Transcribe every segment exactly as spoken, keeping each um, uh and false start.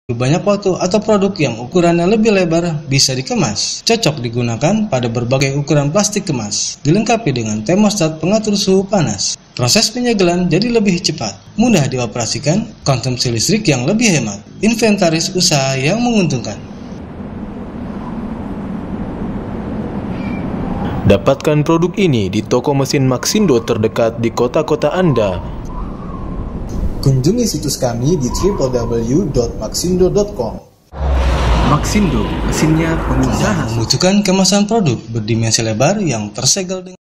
Banyak foto atau produk yang ukurannya lebih lebar bisa dikemas. Cocok digunakan pada berbagai ukuran plastik kemas. Dilengkapi dengan termostat pengatur suhu panas. Proses penyegelan jadi lebih cepat, mudah dioperasikan, konsumsi listrik yang lebih hemat, inventaris usaha yang menguntungkan. Dapatkan produk ini di toko mesin Maxindo terdekat di kota-kota Anda. Kunjungi situs kami di w w w dot maxindo dot com. Maxindo, mesinnya pengusaha. Membutuhkan kemasan produk berdimensi lebar yang tersegel dengan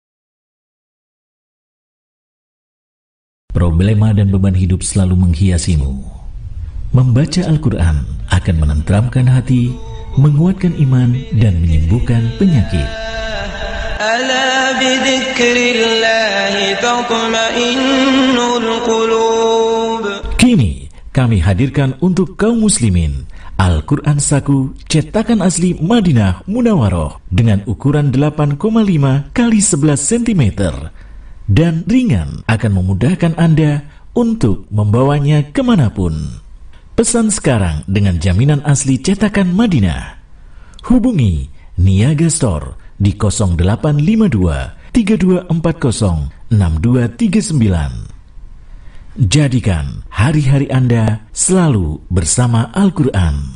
problema dan beban hidup selalu menghiasimu. Membaca Al-Quran akan menenteramkan hati, menguatkan iman, dan menyembuhkan penyakit. Ala bidzikrillahi tatma'innul qulub. Kini kami hadirkan untuk kaum muslimin Al-Quran Saku cetakan asli Madinah Munawwaroh dengan ukuran delapan koma lima kali sebelas sentimeter dan ringan, akan memudahkan Anda untuk membawanya kemanapun. Pesan sekarang dengan jaminan asli cetakan Madinah. Hubungi Niaga Store di nol delapan lima dua tiga dua empat nol enam dua tiga sembilan. Jadikan hari-hari Anda selalu bersama Al-Quran.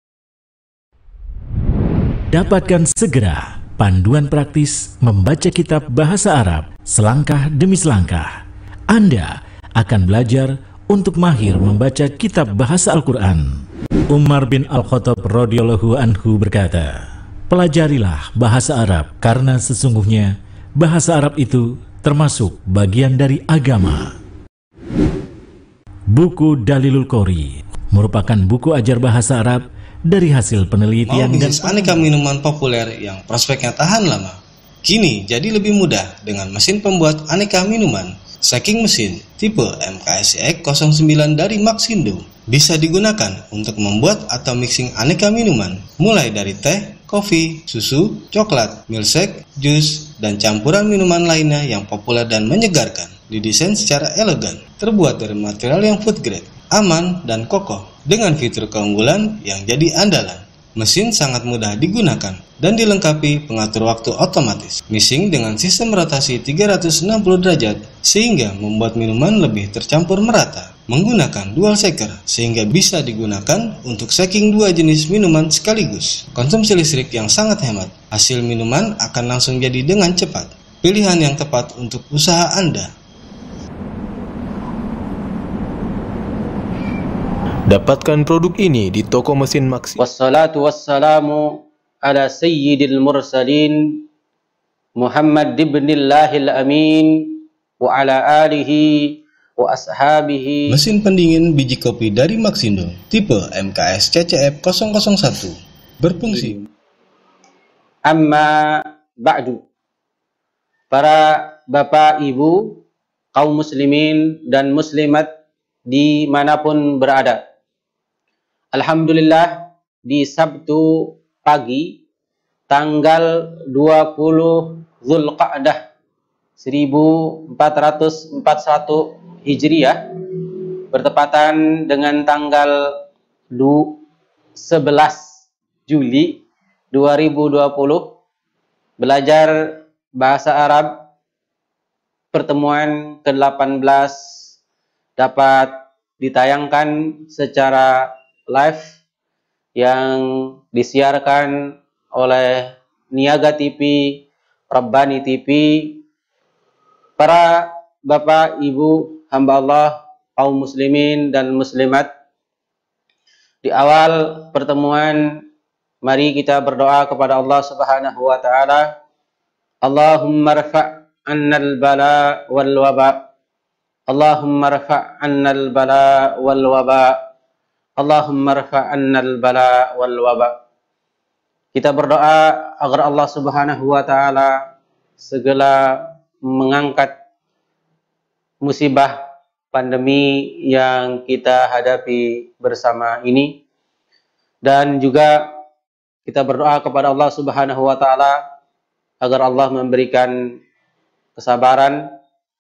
Dapatkan segera panduan praktis membaca kitab bahasa Arab selangkah demi selangkah. Anda akan belajar untuk mahir membaca kitab bahasa Al-Quran. Umar bin Al-Khattab radhiyallahu anhu berkata, pelajarilah bahasa Arab karena sesungguhnya bahasa Arab itu termasuk bagian dari agama. Buku Dalilul Qori merupakan buku ajar bahasa Arab dari hasil penelitian Mau dan bisnis aneka minuman populer yang prospeknya tahan lama. Kini jadi lebih mudah dengan mesin pembuat aneka minuman Shaking mesin tipe M K S X nol sembilan dari Maxindo. Bisa digunakan untuk membuat atau mixing aneka minuman, mulai dari teh, kopi, susu, coklat, milkshake, jus, dan campuran minuman lainnya yang populer dan menyegarkan. Didesain secara elegan, terbuat dari material yang food grade, aman, dan kokoh, dengan fitur keunggulan yang jadi andalan. Mesin sangat mudah digunakan dan dilengkapi pengatur waktu otomatis, mixing dengan sistem rotasi tiga ratus enam puluh derajat sehingga membuat minuman lebih tercampur merata. Menggunakan dual shaker sehingga bisa digunakan untuk shaking dua jenis minuman sekaligus. Konsumsi listrik yang sangat hemat, hasil minuman akan langsung jadi dengan cepat. Pilihan yang tepat untuk usaha Anda. Dapatkan produk ini di toko mesin Maxindo. Wassalatu wassalamu ala sayyidil mursalin Muhammad ibnillahil amin wa ala alihi wa ashabihi. Mesin pendingin biji kopi dari Maxindo tipe M K S C C F nol nol satu berfungsi. Amma ba'du. Para bapak ibu kaum muslimin dan muslimat dimanapun berada, alhamdulillah di Sabtu pagi tanggal dua puluh Zulqa'dah seribu empat ratus empat puluh satu Hijriah bertepatan dengan tanggal sebelas Juli dua ribu dua puluh, belajar bahasa Arab pertemuan ke delapan belas dapat ditayangkan secara live yang disiarkan oleh Niaga T V, Rabbani T V. Para bapak, ibu, hamba Allah, kaum muslimin dan muslimat, di awal pertemuan mari kita berdoa kepada Allah Subhanahu wa taala. Allahumma rfa' annal bala wal waba. Allahumma rfa' annal bala wal waba. Allahumma rfa' annal bala wal waba. Kita berdoa agar Allah Subhanahu wa taala segera mengangkat musibah pandemi yang kita hadapi bersama ini, dan juga kita berdoa kepada Allah Subhanahu wa taala agar Allah memberikan kesabaran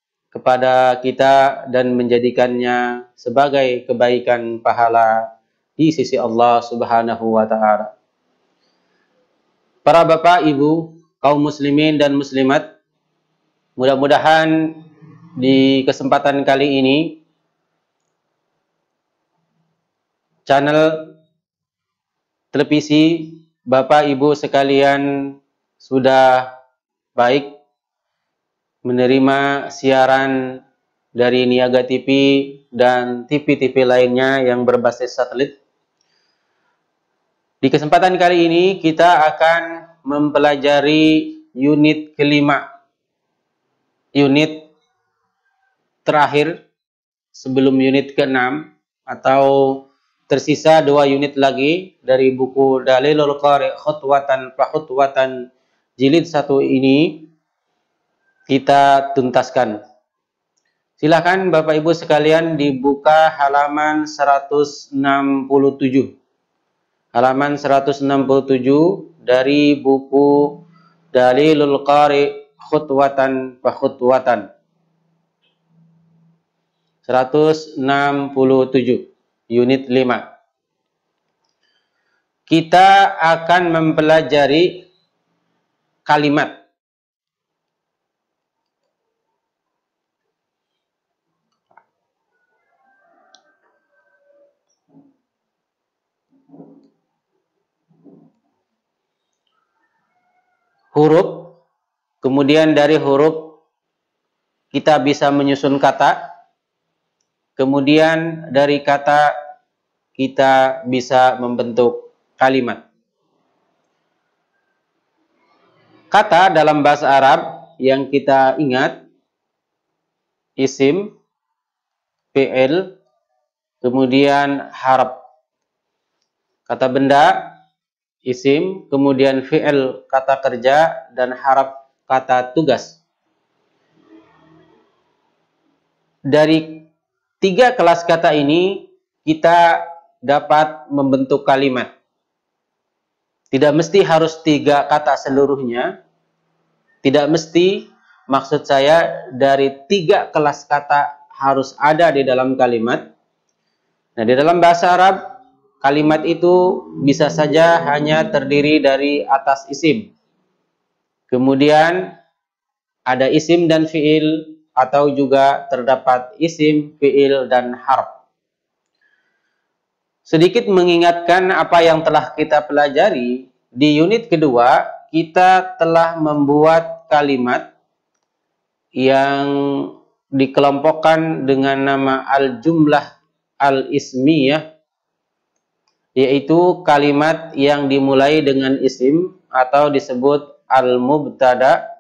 kepada kita dan menjadikannya sebagai kebaikan pahala di sisi Allah Subhanahu wa taala. Para bapak, ibu, kaum muslimin dan muslimat, mudah-mudahan di kesempatan kali ini channel televisi Bapak Ibu sekalian sudah baik menerima siaran dari Niaga T V dan T V-T V lainnya yang berbasis satelit. Di kesempatan kali ini kita akan mempelajari unit kelima, unit terakhir sebelum unit keenam, atau tersisa dua unit lagi dari buku Dalilul Qari Khutwatan fa Khutwatan jilid satu ini kita tuntaskan. Silakan Bapak Ibu sekalian dibuka halaman seratus enam puluh tujuh. Halaman seratus enam puluh tujuh dari buku Dalilul Qari Khutwatan fa Khutwatan. seratus enam puluh tujuh. Unit lima. Kita akan mempelajari kalimat. Huruf, kemudian dari huruf kita bisa menyusun kata. Kemudian dari kata kita bisa membentuk kalimat. Kata dalam bahasa Arab yang kita ingat, isim, fi'il, kemudian harf. Kata benda, isim, kemudian fi'il, kata kerja, dan harf, kata tugas. Dari tiga kelas kata ini kita dapat membentuk kalimat. Tidak mesti harus tiga kata seluruhnya. Tidak mesti, maksud saya dari tiga kelas kata harus ada di dalam kalimat. Nah, di dalam bahasa Arab, kalimat itu bisa saja hanya terdiri dari atas isim. Kemudian ada isim dan fi'il, atau juga terdapat isim, fi'il, dan harf. Sedikit mengingatkan apa yang telah kita pelajari, di unit kedua kita telah membuat kalimat yang dikelompokkan dengan nama al-jumlah al-ismiyah, yaitu kalimat yang dimulai dengan isim atau disebut al-mubtada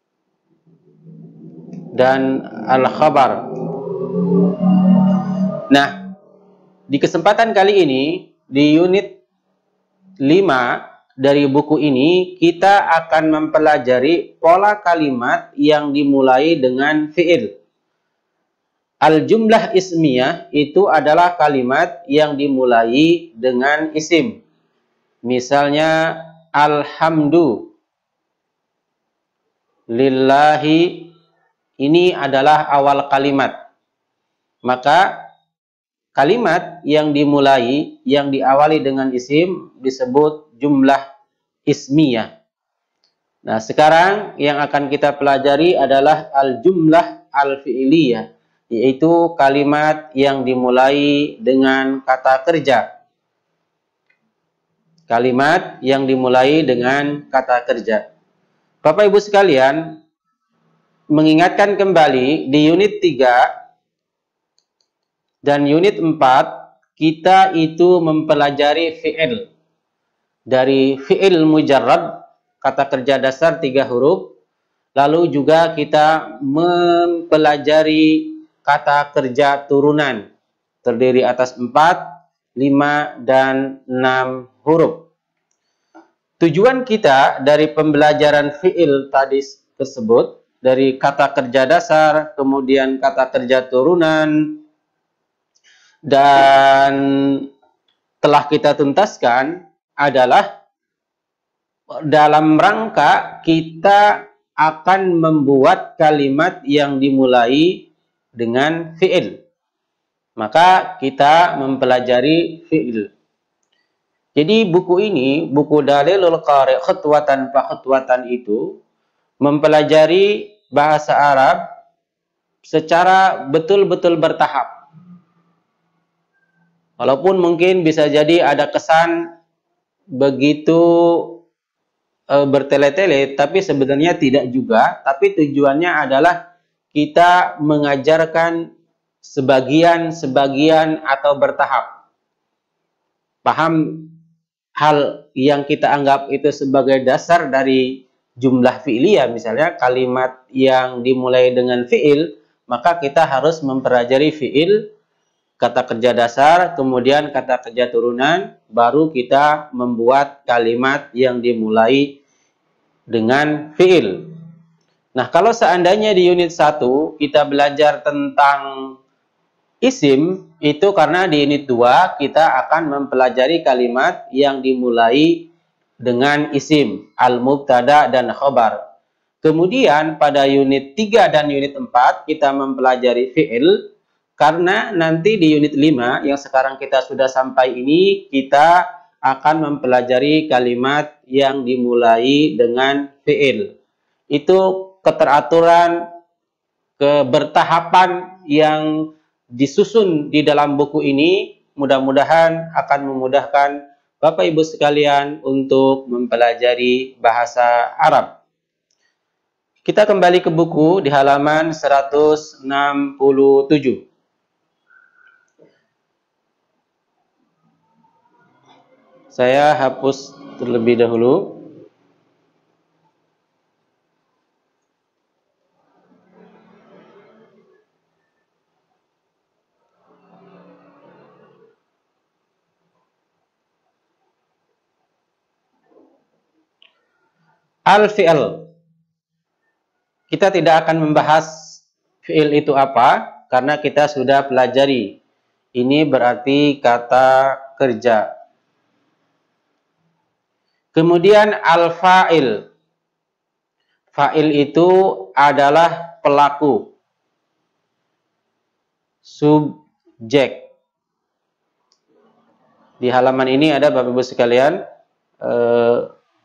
dan al-khabar. Nah, di kesempatan kali ini, di unit lima dari buku ini, kita akan mempelajari pola kalimat yang dimulai dengan fi'il. Al-jumlah ismiyah itu adalah kalimat yang dimulai dengan isim. Misalnya, alhamdu lillahi, ini adalah awal kalimat. Maka kalimat yang dimulai, yang diawali dengan isim disebut jumlah ismiyah. Nah, sekarang yang akan kita pelajari adalah al-jumlah al-fi'liyah, yaitu kalimat yang dimulai dengan kata kerja. Kalimat yang dimulai dengan kata kerja. Bapak Ibu sekalian, mengingatkan kembali di unit tiga dan unit empat kita itu mempelajari fi'il. Dari fi'il mujarrad, kata kerja dasar tiga huruf, lalu juga kita mempelajari kata kerja turunan terdiri atas empat, lima, dan enam huruf. Tujuan kita dari pembelajaran fi'il tadi tersebut, dari kata kerja dasar, kemudian kata kerja turunan, dan telah kita tuntaskan adalah dalam rangka kita akan membuat kalimat yang dimulai dengan fi'il. Maka kita mempelajari fi'il. Jadi buku ini, buku Dalilul Qari' khutwatan fa khutwatan itu mempelajari bahasa Arab secara betul-betul bertahap. Walaupun mungkin bisa jadi ada kesan begitu e, bertele-tele, tapi sebenarnya tidak juga. Tapi tujuannya adalah kita mengajarkan sebagian-sebagian atau bertahap. Paham hal yang kita anggap itu sebagai dasar dari jumlah fi'liyah, misalnya kalimat yang dimulai dengan fi'il, maka kita harus mempelajari fi'il, kata kerja dasar, kemudian kata kerja turunan, baru kita membuat kalimat yang dimulai dengan fi'il. Nah, kalau seandainya di unit satu kita belajar tentang isim, itu karena di unit dua kita akan mempelajari kalimat yang dimulai dengan isim, al-mubtada dan khobar. Kemudian pada unit tiga dan unit empat kita mempelajari fi'il, karena nanti di unit lima yang sekarang kita sudah sampai ini, kita akan mempelajari kalimat yang dimulai dengan fi'il. Itu keteraturan, kebertahapan yang disusun di dalam buku ini, mudah-mudahan akan memudahkan Bapak Ibu sekalian untuk mempelajari bahasa Arab. Kita kembali ke buku di halaman seratus enam puluh tujuh. Saya hapus terlebih dahulu. Al-fi'l. Kita tidak akan membahas fi'il itu apa, karena kita sudah pelajari. Ini berarti kata kerja. Kemudian al-fa'il. Fa'il itu adalah pelaku, subjek. Di halaman ini ada Bapak Ibu sekalian, eh,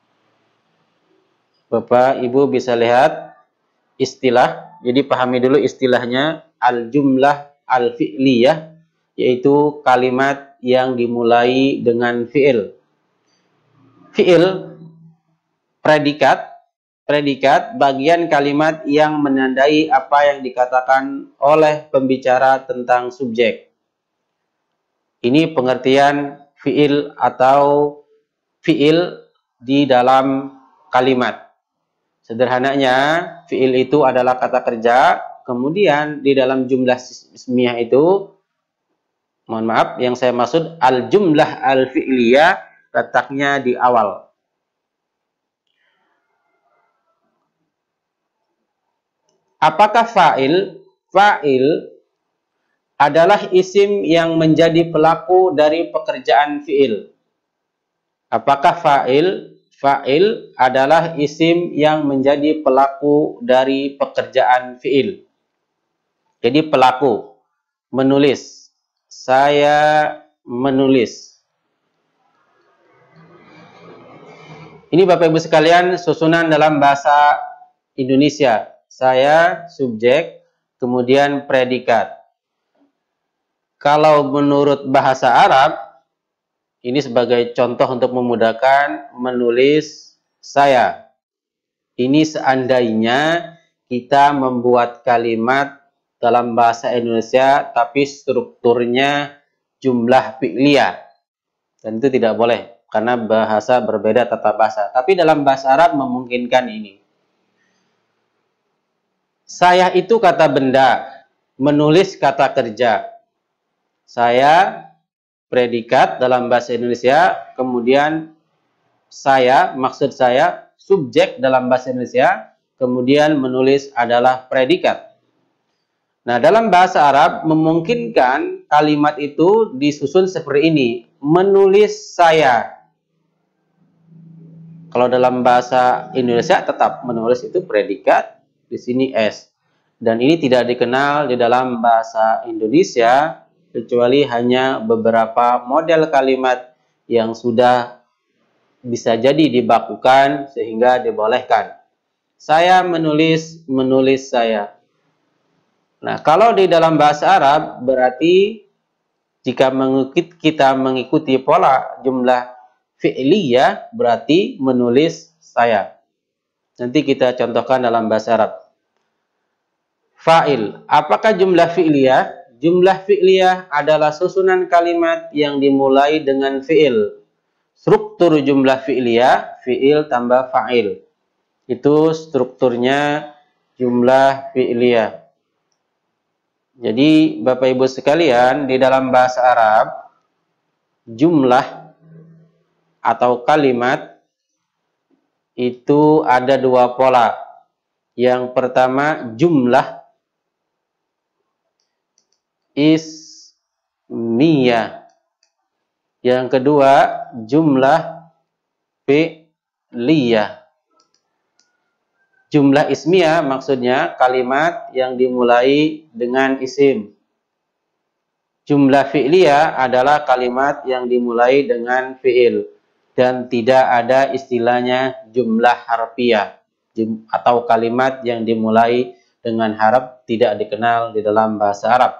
Bapak Ibu bisa lihat istilah. Jadi pahami dulu istilahnya, al-jumlah al-fi'liyah, yaitu kalimat yang dimulai dengan fi'il. Fi'il, predikat, predikat bagian kalimat yang menandai apa yang dikatakan oleh pembicara tentang subjek. Ini pengertian fi'il atau fi'il di dalam kalimat. Sederhananya, fi'il itu adalah kata kerja, kemudian di dalam jumlah ismiyah itu, mohon maaf, yang saya maksud al-jumlah al-fi'liyah, letaknya di awal. Apakah fa'il? Fa'il adalah isim yang menjadi pelaku dari pekerjaan fi'il. Apakah fa'il? Fa'il adalah isim yang menjadi pelaku dari pekerjaan fi'il. Jadi pelaku, menulis. Saya menulis. Ini Bapak Ibu sekalian susunan dalam bahasa Indonesia. Saya, subjek, kemudian predikat. Kalau menurut bahasa Arab, ini sebagai contoh untuk memudahkan, menulis saya. Ini seandainya kita membuat kalimat dalam bahasa Indonesia, tapi strukturnya jumlah fi'liyah. Dan itu tidak boleh, karena bahasa berbeda tata bahasa. Tapi dalam bahasa Arab memungkinkan ini. Saya itu kata benda, menulis kata kerja. Saya predikat dalam bahasa Indonesia, kemudian saya, maksud saya, subjek dalam bahasa Indonesia, kemudian menulis adalah predikat. Nah, dalam bahasa Arab memungkinkan kalimat itu disusun seperti ini, menulis saya. Kalau dalam bahasa Indonesia tetap menulis itu predikat, di sini S. Dan ini tidak dikenal di dalam bahasa Indonesia, kecuali hanya beberapa model kalimat yang sudah bisa jadi dibakukan sehingga dibolehkan. Saya menulis, menulis saya. Nah, kalau di dalam bahasa Arab berarti jika mengikut, kita mengikuti pola jumlah fi'liyah berarti menulis saya. Nanti kita contohkan dalam bahasa Arab. Fa'il. Apakah jumlah fi'liyah? Jumlah fi'liyah adalah susunan kalimat yang dimulai dengan fi'il. Struktur jumlah fi'liyah, fi'il tambah fa'il. Itu strukturnya jumlah fi'liyah. Jadi Bapak Ibu sekalian, di dalam bahasa Arab, jumlah atau kalimat itu ada dua pola. Yang pertama jumlah ismiyah. Yang kedua jumlah fi'liyah. Jumlah ismiyah maksudnya kalimat yang dimulai dengan isim. Jumlah fi'liyah adalah kalimat yang dimulai dengan fi'il. Dan tidak ada istilahnya jumlah harfiah atau kalimat yang dimulai dengan harf tidak dikenal di dalam bahasa Arab.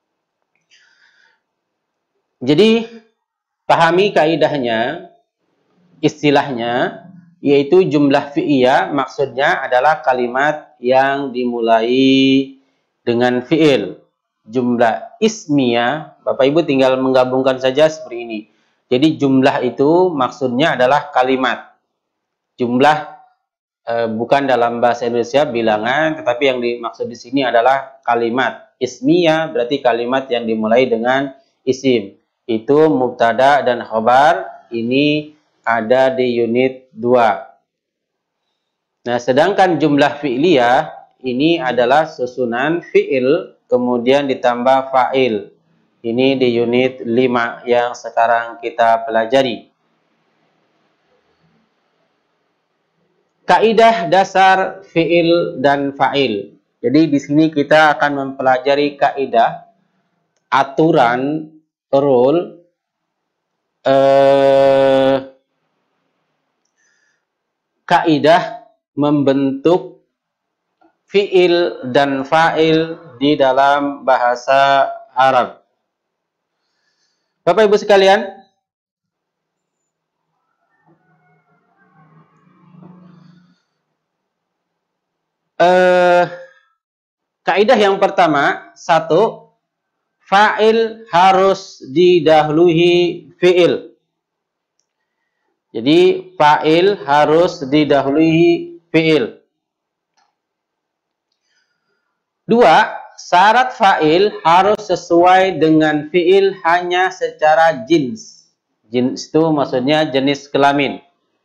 Jadi pahami kaidahnya, istilahnya, yaitu jumlah fi'liyah maksudnya adalah kalimat yang dimulai dengan fi'il. Jumlah ismiyah, Bapak Ibu tinggal menggabungkan saja seperti ini. Jadi jumlah itu maksudnya adalah kalimat. Jumlah e, bukan dalam bahasa Indonesia bilangan, tetapi yang dimaksud di sini adalah kalimat. Ismiyah berarti kalimat yang dimulai dengan isim. Itu mubtada dan khobar, ini ada di unit dua. Nah, sedangkan jumlah fi'liyah ini adalah susunan fi'il kemudian ditambah fa'il. Ini di unit lima yang sekarang kita pelajari. Kaidah dasar fi'il dan fa'il. Jadi di sini kita akan mempelajari kaidah, aturan, rule, eh, kaidah membentuk fi'il dan fa'il di dalam bahasa Arab. Bapak Ibu sekalian, eh, kaidah yang pertama, satu, fa'il harus didahului fi'il. Jadi fa'il harus didahului fi'il. Dua, syarat fa'il harus sesuai dengan fi'il hanya secara jins. Jins itu maksudnya jenis kelamin.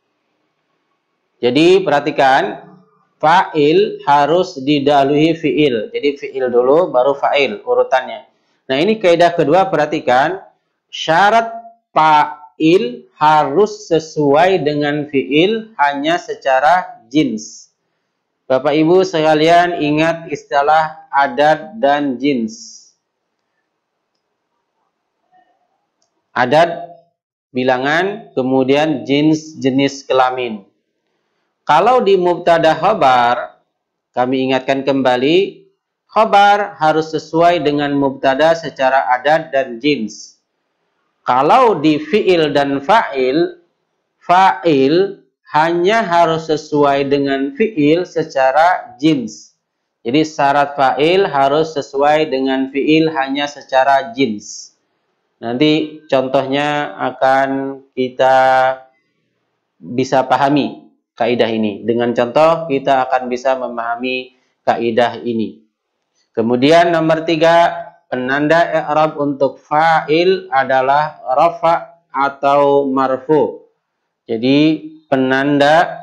Jadi perhatikan, fa'il harus didahului fi'il. Jadi fi'il dulu baru fa'il urutannya. Nah, ini kaidah kedua, perhatikan, syarat fa'il harus sesuai dengan fi'il hanya secara jins. Bapak Ibu sekalian ingat istilah adad dan jins. Adad bilangan, kemudian jins jenis kelamin. Kalau di mubtada khobar, kami ingatkan kembali, khobar harus sesuai dengan mubtada secara adad dan jins. Kalau di fi'il dan fa'il, fa'il hanya harus sesuai dengan fi'il secara jins. Jadi syarat fa'il harus sesuai dengan fi'il hanya secara jins. Nanti contohnya akan kita bisa pahami kaidah ini. Dengan contoh kita akan bisa memahami kaidah ini. Kemudian nomor tiga, penanda i'rab untuk fa'il adalah rafa atau marfu. Jadi penanda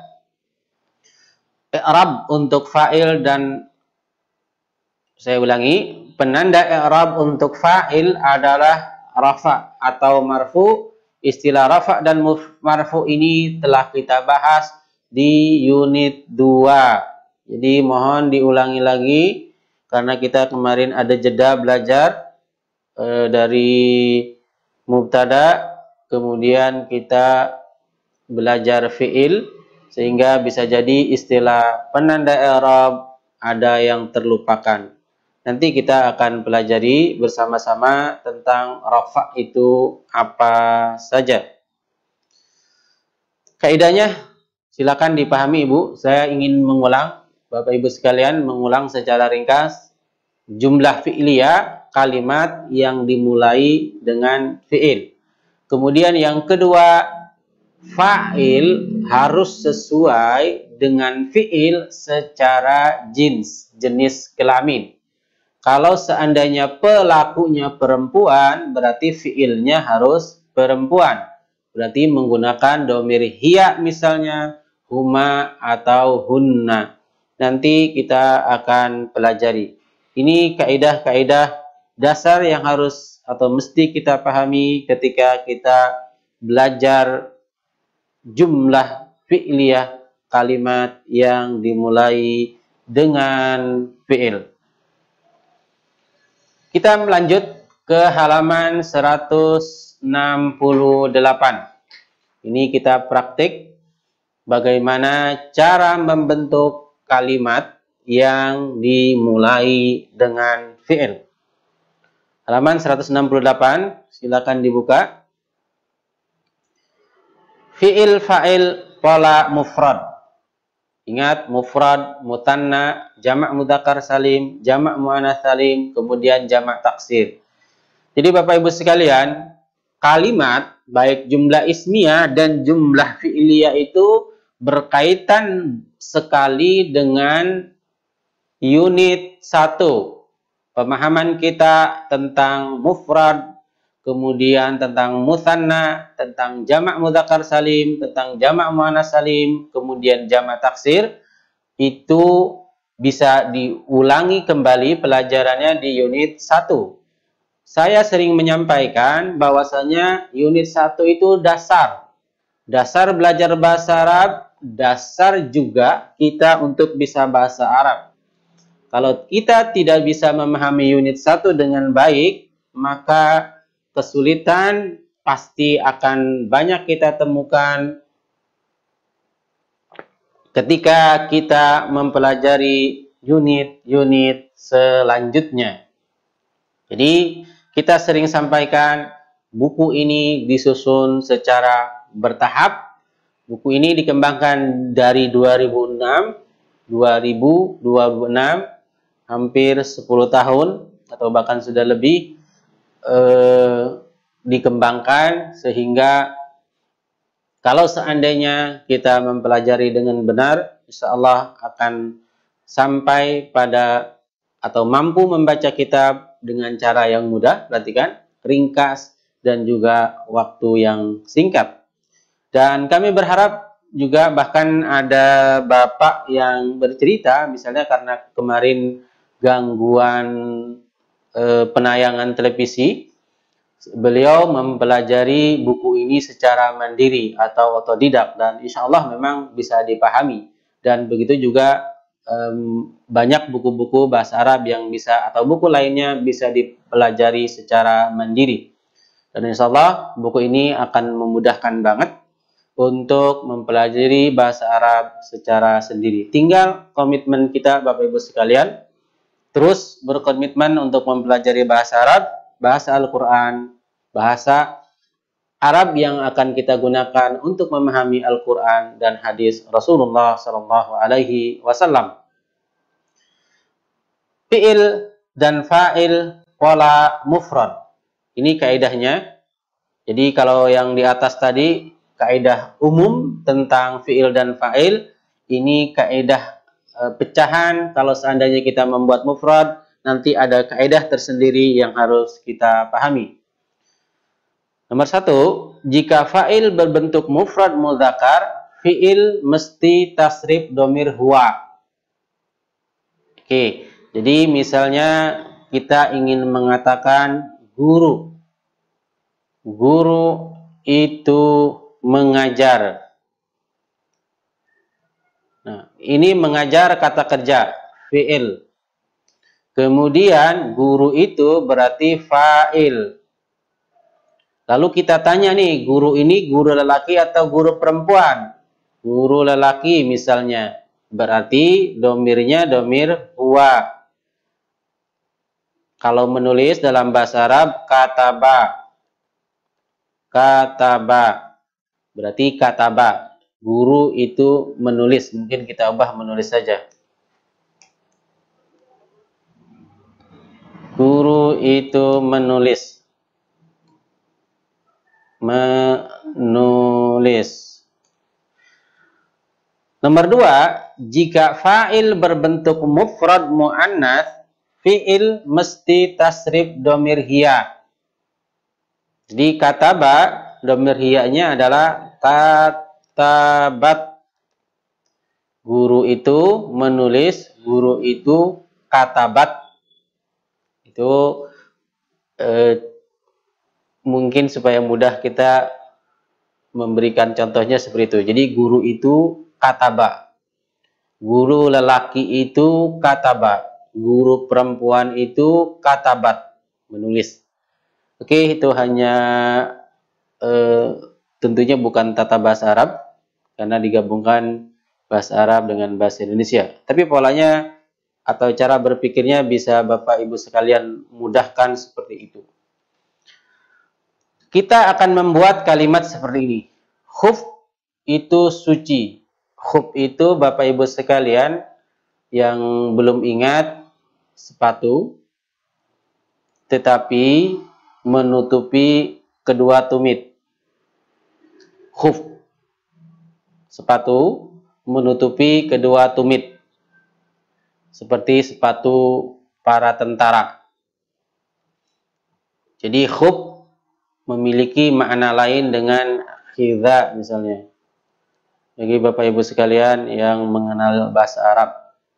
i'rab untuk fa'il dan saya ulangi, penanda i'rab untuk fa'il adalah rafa atau marfu. Istilah rafa dan marfu ini telah kita bahas di unit dua. Jadi mohon diulangi lagi karena kita kemarin ada jeda belajar e, dari mubtada kemudian kita belajar fi'il, sehingga bisa jadi istilah penanda i'rab ada yang terlupakan. Nanti kita akan pelajari bersama-sama tentang rafa itu apa saja. Kaidahnya silakan dipahami Ibu. Saya ingin mengulang, Bapak Ibu sekalian, mengulang secara ringkas jumlah fi'liyah, kalimat yang dimulai dengan fi'il. Kemudian yang kedua, fa'il harus sesuai dengan fi'il secara jins, jenis kelamin. Kalau seandainya pelakunya perempuan, berarti fi'ilnya harus perempuan. Berarti menggunakan domir hiya misalnya, huma atau hunna. Nanti kita akan pelajari. Ini kaidah-kaidah dasar yang harus atau mesti kita pahami ketika kita belajar jumlah fi'liyah, kalimat yang dimulai dengan fi'il. Kita melanjut ke halaman seratus enam puluh delapan. Ini kita praktik bagaimana cara membentuk kalimat yang dimulai dengan fi'il. Halaman seratus enam puluh delapan, silakan dibuka. Fi'il, fa'il, pola mufrad. Ingat, mufrad, mutanna, jamak mudzakkar salim, jamak muannats salim, kemudian jamak taksir. Jadi Bapak Ibu sekalian, kalimat baik jumlah ismiyah dan jumlah fi'liyah itu berkaitan sekali dengan unit satu. Pemahaman kita tentang mufrad, kemudian tentang musanna, tentang jamak mudzakkar salim, tentang jamak muannats salim, kemudian jamak taksir, itu bisa diulangi kembali pelajarannya di unit satu. Saya sering menyampaikan bahwasanya unit satu itu dasar. Dasar belajar bahasa Arab, dasar juga kita untuk bisa bahasa Arab. Kalau kita tidak bisa memahami unit satu dengan baik, maka kesulitan pasti akan banyak kita temukan ketika kita mempelajari unit-unit selanjutnya. Jadi kita sering sampaikan buku ini disusun secara bertahap. Buku ini dikembangkan dari dua ribu enam, dua ribu dua puluh enam, hampir sepuluh tahun atau bahkan sudah lebih. Eh, dikembangkan sehingga kalau seandainya kita mempelajari dengan benar, insya Allah akan sampai pada atau mampu membaca kitab dengan cara yang mudah, perhatikan, ringkas dan juga waktu yang singkat. Dan kami berharap juga bahkan ada bapak yang bercerita, misalnya karena kemarin gangguan penayangan televisi, beliau mempelajari buku ini secara mandiri atau otodidak dan insya Allah memang bisa dipahami. Dan begitu juga um, banyak buku-buku bahasa Arab yang bisa atau buku lainnya bisa dipelajari secara mandiri. Dan insya Allah buku ini akan memudahkan banget untuk mempelajari bahasa Arab secara sendiri. Tinggal komitmen kita Bapak Ibu sekalian, terus berkomitmen untuk mempelajari bahasa Arab, bahasa Al-Quran, bahasa Arab yang akan kita gunakan untuk memahami Al-Quran dan hadis Rasulullah Shallallahu Alaihi Wasallam. Fi'il dan fa'il pola mufrad. Ini kaidahnya. Jadi kalau yang di atas tadi kaidah umum tentang fi'il dan fa'il, ini kaidah pecahan. Kalau seandainya kita membuat mufrad, nanti ada kaidah tersendiri yang harus kita pahami. Nomor satu, jika fa'il berbentuk mufrad mudzakkar, fi'il mesti tasrif domir huwa. Oke, jadi misalnya kita ingin mengatakan guru. Guru itu mengajar. Nah, ini mengajar kata kerja, fi'il. Kemudian guru itu berarti fa'il. Lalu kita tanya nih, guru ini guru lelaki atau guru perempuan? Guru lelaki misalnya, berarti domirnya domir huwa. Kalau menulis dalam bahasa Arab, kataba. Kataba. Berarti kataba. Guru itu menulis. Mungkin kita ubah menulis saja. Guru itu menulis. Menulis. Nomor dua, jika fa'il berbentuk mufrad mu'annas, fi'il mesti tasrif domir hiya. Jadi kataba, domir hiyanya adalah katabat. Guru itu menulis, guru itu katabat. Itu eh, mungkin supaya mudah kita memberikan contohnya seperti itu. Jadi guru itu kataba. Guru lelaki itu kataba. Guru perempuan itu katabat, menulis. Oke, itu hanya eh, tentunya bukan tata bahasa Arab karena digabungkan bahasa Arab dengan bahasa Indonesia. Tapi polanya atau cara berpikirnya bisa Bapak Ibu sekalian mudahkan seperti itu. Kita akan membuat kalimat seperti ini. Khuf itu suci. Khuf itu Bapak Ibu sekalian yang belum ingat, sepatu, tetapi menutupi kedua tumit. Khuf, sepatu menutupi kedua tumit, seperti sepatu para tentara. Jadi khuf memiliki makna lain dengan khidha misalnya. Bagi Bapak Ibu sekalian yang mengenal bahasa Arab,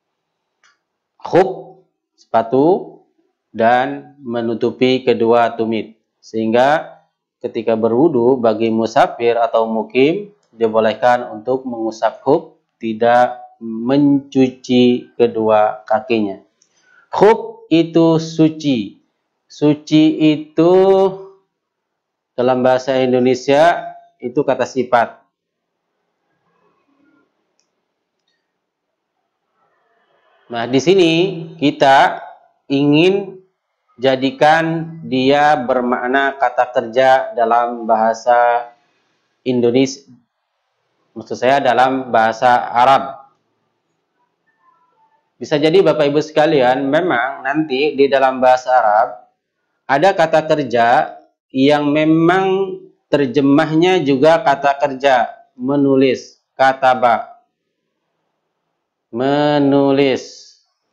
khuf sepatu dan menutupi kedua tumit, sehingga ketika berwudu bagi musafir atau mukim dibolehkan untuk mengusap khuf, tidak mencuci kedua kakinya. Khuf itu suci. Suci itu dalam bahasa Indonesia itu kata sifat. Nah, di sini kita ingin jadikan dia bermakna kata kerja dalam bahasa Indonesia. Maksud saya dalam bahasa Arab. Bisa jadi Bapak Ibu sekalian, memang nanti di dalam bahasa Arab ada kata kerja yang memang terjemahnya juga kata kerja, menulis, kataba. Menulis.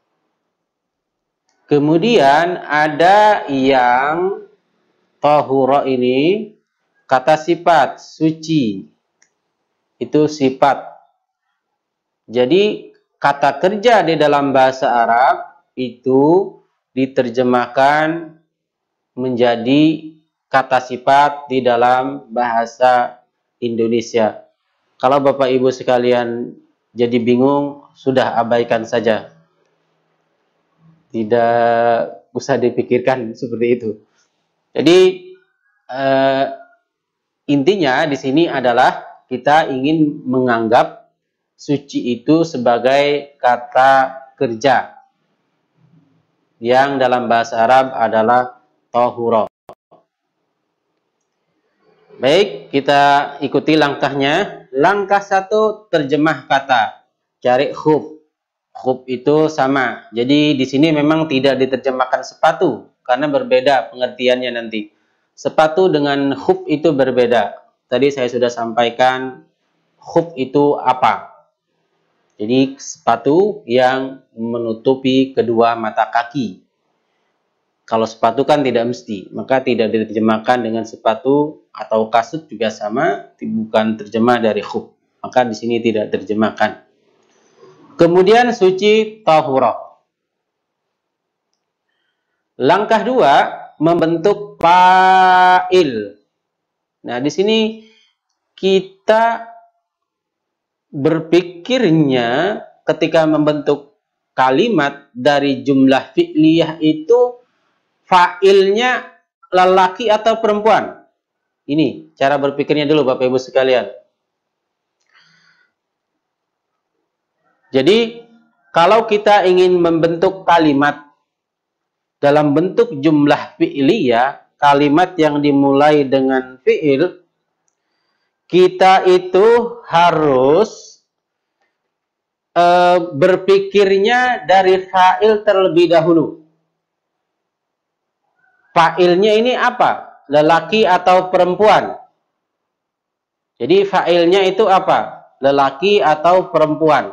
Kemudian ada yang tahura ini kata sifat, suci. Itu sifat. Jadi kata kerja di dalam bahasa Arab itu diterjemahkan menjadi kata sifat di dalam bahasa Indonesia. Kalau Bapak Ibu sekalian jadi bingung, sudah abaikan saja. Tidak usah dipikirkan seperti itu. Jadi eh, intinya di sini adalah kita ingin menganggap suci itu sebagai kata kerja yang dalam bahasa Arab adalah tahura. Baik, kita ikuti langkahnya. Langkah satu, terjemah kata. Cari khuf. Khuf itu sama. Jadi di sini memang tidak diterjemahkan sepatu karena berbeda pengertiannya nanti. Sepatu dengan khuf itu berbeda. Tadi saya sudah sampaikan khuf itu apa. Jadi sepatu yang menutupi kedua mata kaki. Kalau sepatu kan tidak mesti, maka tidak diterjemahkan dengan sepatu, atau kasut juga sama, bukan terjemah dari khuf. Maka di sini tidak terjemahkan. Kemudian suci tahura. Langkah dua, membentuk fa'il. Nah, di sini kita berpikirnya ketika membentuk kalimat dari jumlah fi'liyah itu fa'ilnya lelaki atau perempuan. Ini cara berpikirnya dulu Bapak Ibu sekalian. Jadi kalau kita ingin membentuk kalimat dalam bentuk jumlah fi'liyah, kalimat yang dimulai dengan fi'il, kita itu harus e, berpikirnya dari fa'il terlebih dahulu. Fa'ilnya ini apa? Lelaki atau perempuan? Jadi fa'ilnya itu apa? Lelaki atau perempuan?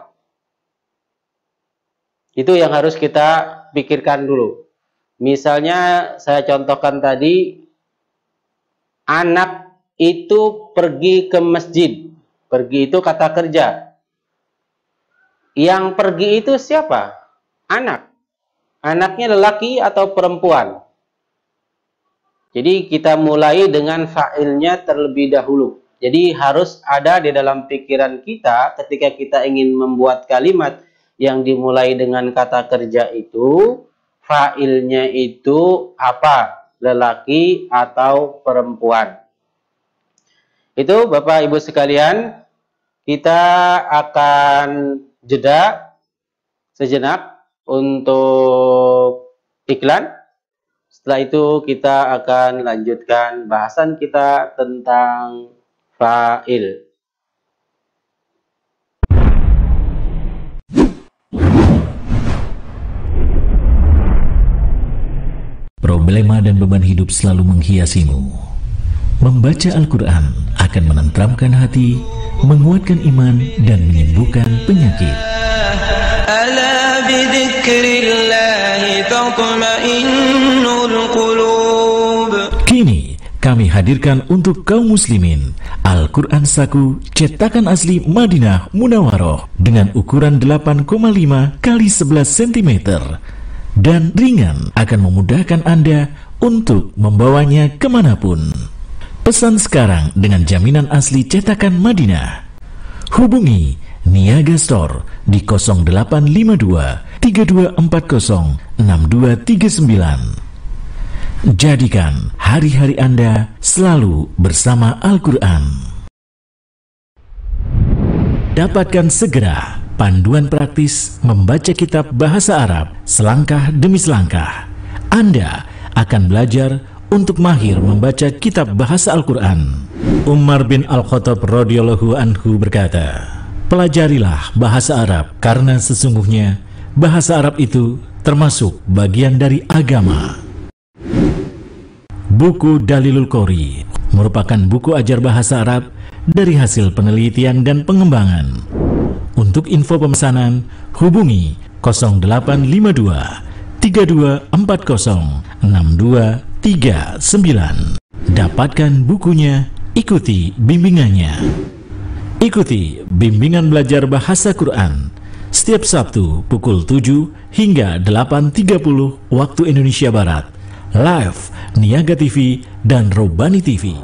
Itu yang harus kita pikirkan dulu. Misalnya saya contohkan tadi, anak itu pergi ke masjid. Pergi itu kata kerja. Yang pergi itu siapa? Anak. Anaknya lelaki atau perempuan? Jadi kita mulai dengan fa'ilnya terlebih dahulu. Jadi harus ada di dalam pikiran kita ketika kita ingin membuat kalimat yang dimulai dengan kata kerja itu, fa'ilnya itu apa? Lelaki atau perempuan. Itu Bapak Ibu sekalian, kita akan jeda sejenak untuk iklan. Setelah itu kita akan lanjutkan bahasan kita tentang fa'il. Problema dan beban hidup selalu menghiasimu. Membaca Al-Quran akan menenteramkan hati, menguatkan iman, dan menyembuhkan penyakit. Ala bidzikrillahi tatma'innul qulub. Kini kami hadirkan untuk kaum muslimin Al-Quran Saku cetakan asli Madinah Munawaroh dengan ukuran delapan koma lima kali sebelas sentimeter dan ringan, akan memudahkan Anda untuk membawanya kemanapun. Pesan sekarang dengan jaminan asli cetakan Madinah. Hubungi Niaga Store di nol delapan lima dua tiga dua empat nol enam dua tiga sembilan. Jadikan hari-hari Anda selalu bersama Al-Quran. Dapatkan segera panduan praktis membaca kitab bahasa Arab selangkah demi selangkah. Anda akan belajar untuk mahir membaca kitab bahasa Al-Quran. Umar bin Al-Khattab radhiyallahu anhu berkata, pelajarilah bahasa Arab karena sesungguhnya bahasa Arab itu termasuk bagian dari agama. Buku Dalilul Qori merupakan buku ajar bahasa Arab dari hasil penelitian dan pengembangan. Untuk info pemesanan, hubungi nol delapan lima dua tiga dua empat nol enam dua tiga sembilan. Dapatkan bukunya, ikuti bimbingannya. Ikuti bimbingan belajar bahasa Quran setiap Sabtu pukul tujuh hingga delapan tiga puluh waktu Indonesia Barat. Live Niaga T V dan Robani T V.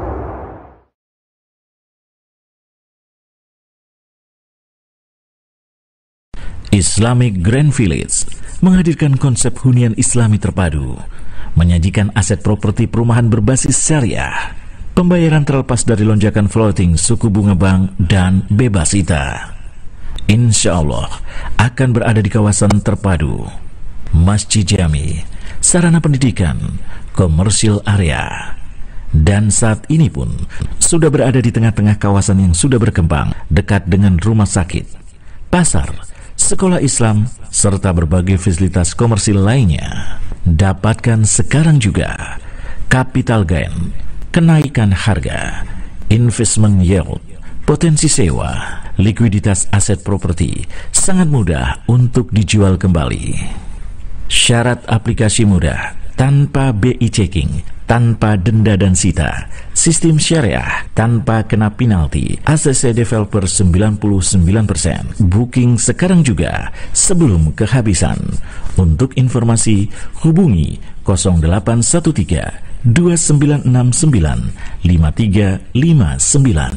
Islamic Grand Village menghadirkan konsep hunian Islami terpadu, menyajikan aset properti perumahan berbasis syariah, pembayaran terlepas dari lonjakan floating suku bunga bank, dan bebas I T A. Insya Allah akan berada di kawasan terpadu, Masjid Jami, sarana pendidikan, komersial area. Dan saat ini pun sudah berada di tengah-tengah kawasan yang sudah berkembang, dekat dengan rumah sakit, pasar, sekolah Islam, serta berbagai fasilitas komersil lainnya. Dapatkan sekarang juga capital gain, kenaikan harga, investment yield, potensi sewa, likuiditas aset properti, sangat mudah untuk dijual kembali. Syarat aplikasi mudah, tanpa B I checking, tanpa denda dan sita, sistem syariah, tanpa kena penalti, A C C developer sembilan puluh sembilan persen. Booking sekarang juga sebelum kehabisan. Untuk informasi hubungi nol delapan satu tiga dua sembilan enam sembilan lima tiga lima sembilan.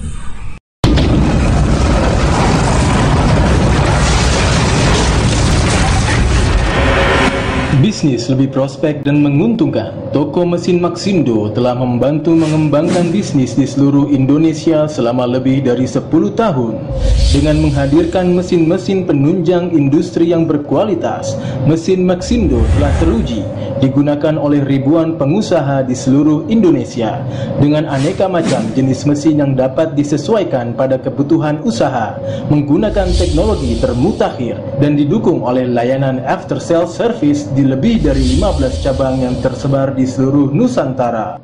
Bisnis Bisnis lebih prospek dan menguntungkan. Toko mesin Maxindo telah membantu mengembangkan bisnis di seluruh Indonesia selama lebih dari sepuluh tahun. Dengan menghadirkan mesin-mesin penunjang industri yang berkualitas, mesin Maxindo telah teruji digunakan oleh ribuan pengusaha di seluruh Indonesia dengan aneka macam jenis mesin yang dapat disesuaikan pada kebutuhan usaha, menggunakan teknologi termutakhir dan didukung oleh layanan after sales service di lebih dari lima belas cabang yang tersebar di seluruh Nusantara.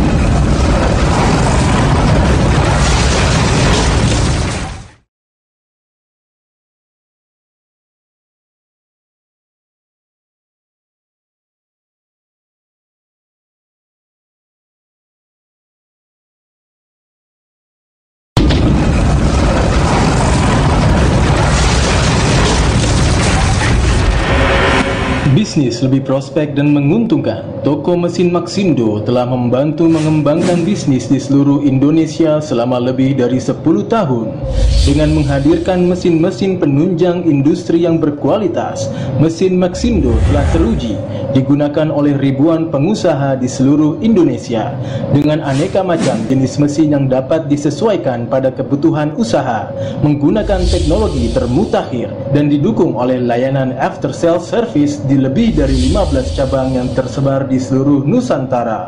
Bisnis lebih prospek dan menguntungkan. Toko mesin Maxindo telah membantu mengembangkan bisnis di seluruh Indonesia selama lebih dari sepuluh tahun. Dengan menghadirkan mesin-mesin penunjang industri yang berkualitas, mesin Maxindo telah teruji digunakan oleh ribuan pengusaha di seluruh Indonesia dengan aneka macam jenis mesin yang dapat disesuaikan pada kebutuhan usaha, menggunakan teknologi termutakhir dan didukung oleh layanan after sales service di lebih dari lima belas cabang yang tersebar di seluruh Nusantara.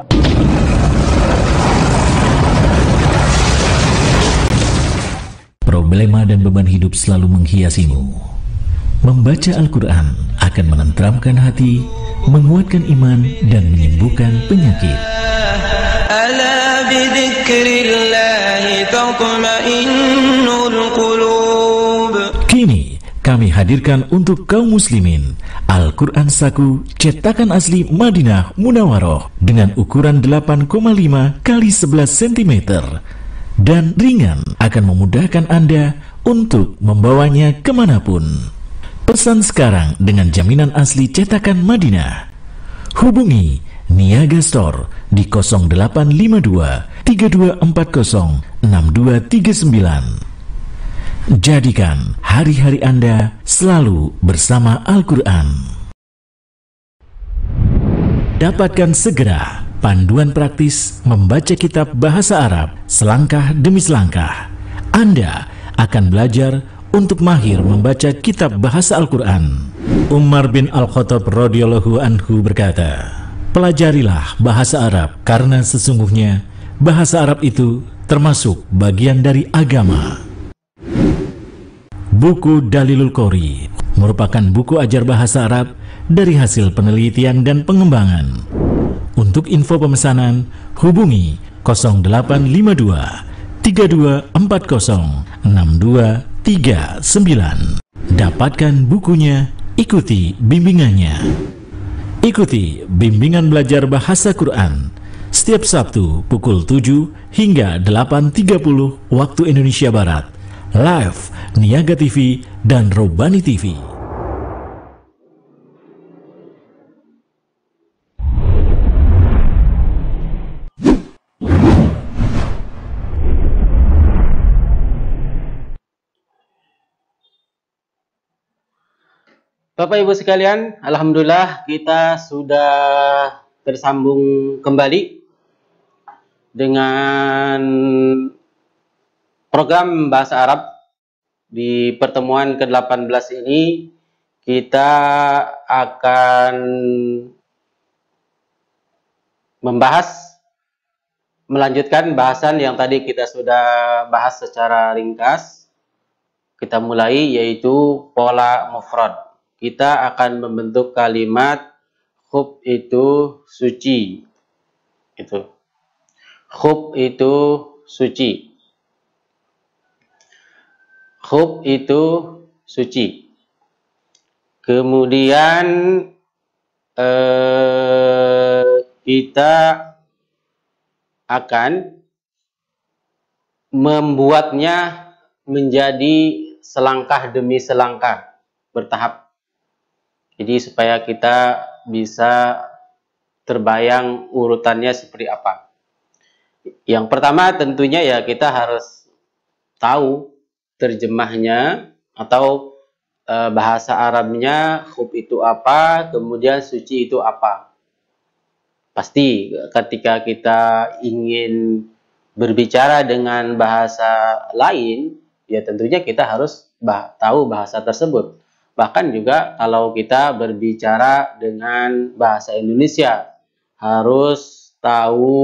Problema dan beban hidup selalu menghiasimu. Membaca Al-Quran akan menenteramkan hati, menguatkan iman, dan menyembuhkan penyakit. Ala bidzikrillahi tatma'innul qulub. Kini kami hadirkan untuk kaum muslimin Al-Quran Saku cetakan asli Madinah Munawaroh dengan ukuran delapan koma lima kali sebelas sentimeter dan ringan, akan memudahkan Anda untuk membawanya kemanapun. Pesan sekarang dengan jaminan asli cetakan Madinah. Hubungi Niaga Store di nol delapan lima dua tiga dua empat nol enam dua tiga sembilan. Jadikan hari-hari Anda selalu bersama Al-Quran. Dapatkan segera panduan praktis membaca kitab bahasa Arab selangkah demi selangkah. Anda akan belajar untuk mahir membaca kitab bahasa Al-Quran. Umar bin Al-Khattab radhiyallahu anhu berkata, pelajarilah bahasa Arab karena sesungguhnya bahasa Arab itu termasuk bagian dari agama. Buku Dalilul Qori merupakan buku ajar bahasa Arab dari hasil penelitian dan pengembangan. Untuk info pemesanan, hubungi nol delapan lima dua tiga dua empat nol enam dua tiga sembilan. Dapatkan bukunya, ikuti bimbingannya. Ikuti bimbingan belajar bahasa Quran setiap Sabtu pukul tujuh hingga delapan tiga puluh waktu Indonesia Barat. Live Niaga T V dan Robani T V. Bapak Ibu sekalian, alhamdulillah kita sudah tersambung kembali dengan program bahasa Arab. Di pertemuan ke delapan belas ini kita akan membahas, melanjutkan bahasan yang tadi kita sudah bahas secara ringkas. Kita mulai yaitu pola mufrad. Kita akan membentuk kalimat khub itu suci. Itu. Khub itu suci. Khub itu suci. Kemudian eh, kita akan membuatnya menjadi selangkah demi selangkah, bertahap. Jadi supaya kita bisa terbayang urutannya seperti apa. Yang pertama tentunya ya kita harus tahu terjemahnya atau uh, bahasa Arabnya khuf itu apa, kemudian suci itu apa. Pasti ketika kita ingin berbicara dengan bahasa lain, ya tentunya kita harus bah tahu bahasa tersebut. Bahkan juga kalau kita berbicara dengan bahasa Indonesia, harus tahu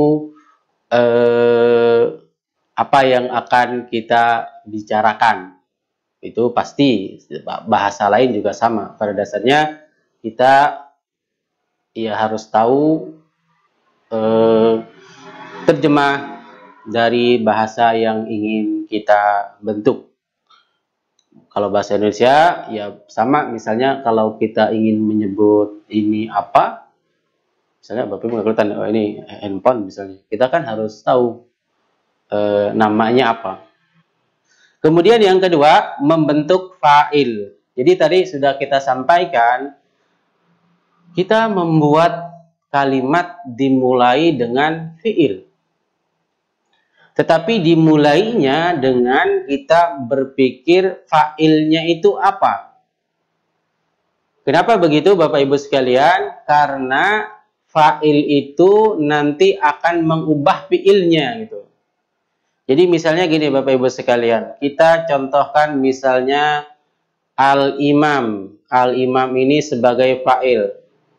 eh, apa yang akan kita bicarakan. Itu pasti. Bahasa lain juga sama. Pada dasarnya kita ya harus tahu eh, terjemah dari bahasa yang ingin kita bentuk. Kalau bahasa Indonesia ya sama, misalnya kalau kita ingin menyebut ini apa, misalnya Bapak Ibu kelihatan, oh ini handphone misalnya, kita kan harus tahu eh, namanya apa. Kemudian yang kedua, membentuk fa'il. Jadi tadi sudah kita sampaikan, kita membuat kalimat dimulai dengan fi'il. Tetapi dimulainya dengan kita berpikir fa'ilnya itu apa. Kenapa begitu Bapak Ibu sekalian? Karena fa'il itu nanti akan mengubah fi'ilnya gitu. Jadi misalnya gini Bapak Ibu sekalian, kita contohkan misalnya al-imam. Al-imam ini sebagai fa'il.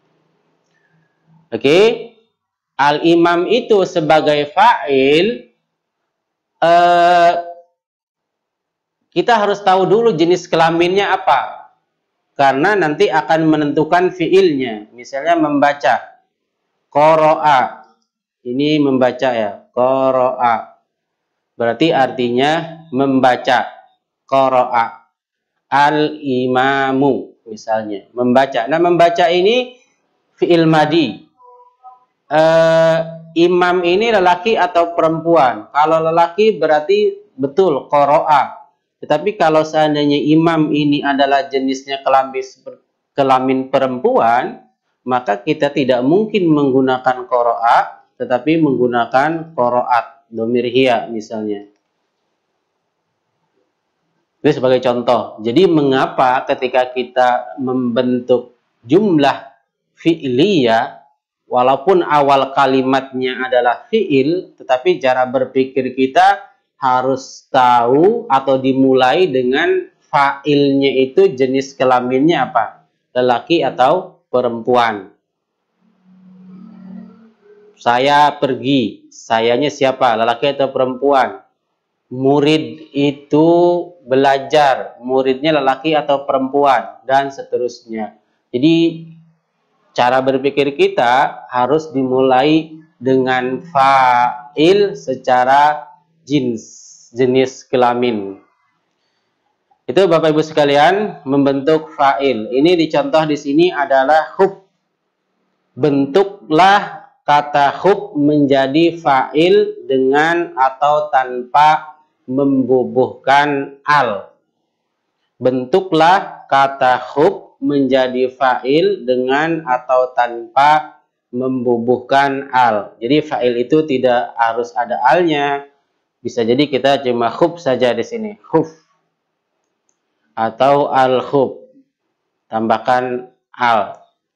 Oke, okay. Al-imam itu sebagai fa'il, eh, kita harus tahu dulu jenis kelaminnya apa, karena nanti akan menentukan fi'ilnya. Misalnya membaca, qara'a, ini membaca ya, qara'a, berarti artinya membaca, qara'a. Al-imamu misalnya, membaca. Nah membaca ini fi'il madi. Uh, imam ini lelaki atau perempuan? Kalau lelaki berarti betul qara'a. Tetapi kalau seandainya imam ini adalah jenisnya kelamin, kelamin perempuan, maka kita tidak mungkin menggunakan qara'a, tetapi menggunakan qara'at, dhamir hiya misalnya. Ini sebagai contoh. Jadi mengapa ketika kita membentuk jumlah fi'liyah, walaupun awal kalimatnya adalah fi'il, tetapi cara berpikir kita harus tahu atau dimulai dengan fa'ilnya itu jenis kelaminnya apa? Lelaki atau perempuan. Saya pergi. Sayanya siapa? Lelaki atau perempuan? Murid itu belajar. Muridnya lelaki atau perempuan? Dan seterusnya. Jadi cara berpikir kita harus dimulai dengan fa'il secara jins, jenis kelamin. Itu Bapak Ibu sekalian, membentuk fa'il. Ini dicontoh di sini adalah khuf. Bentuklah kata khuf menjadi fa'il dengan atau tanpa membubuhkan al. Bentuklah kata khuf menjadi fa'il dengan atau tanpa membubuhkan al. Jadi fa'il itu tidak harus ada alnya. Bisa jadi kita cuma khuf saja di sini. Khuf. Atau al-khuf. Tambahkan al.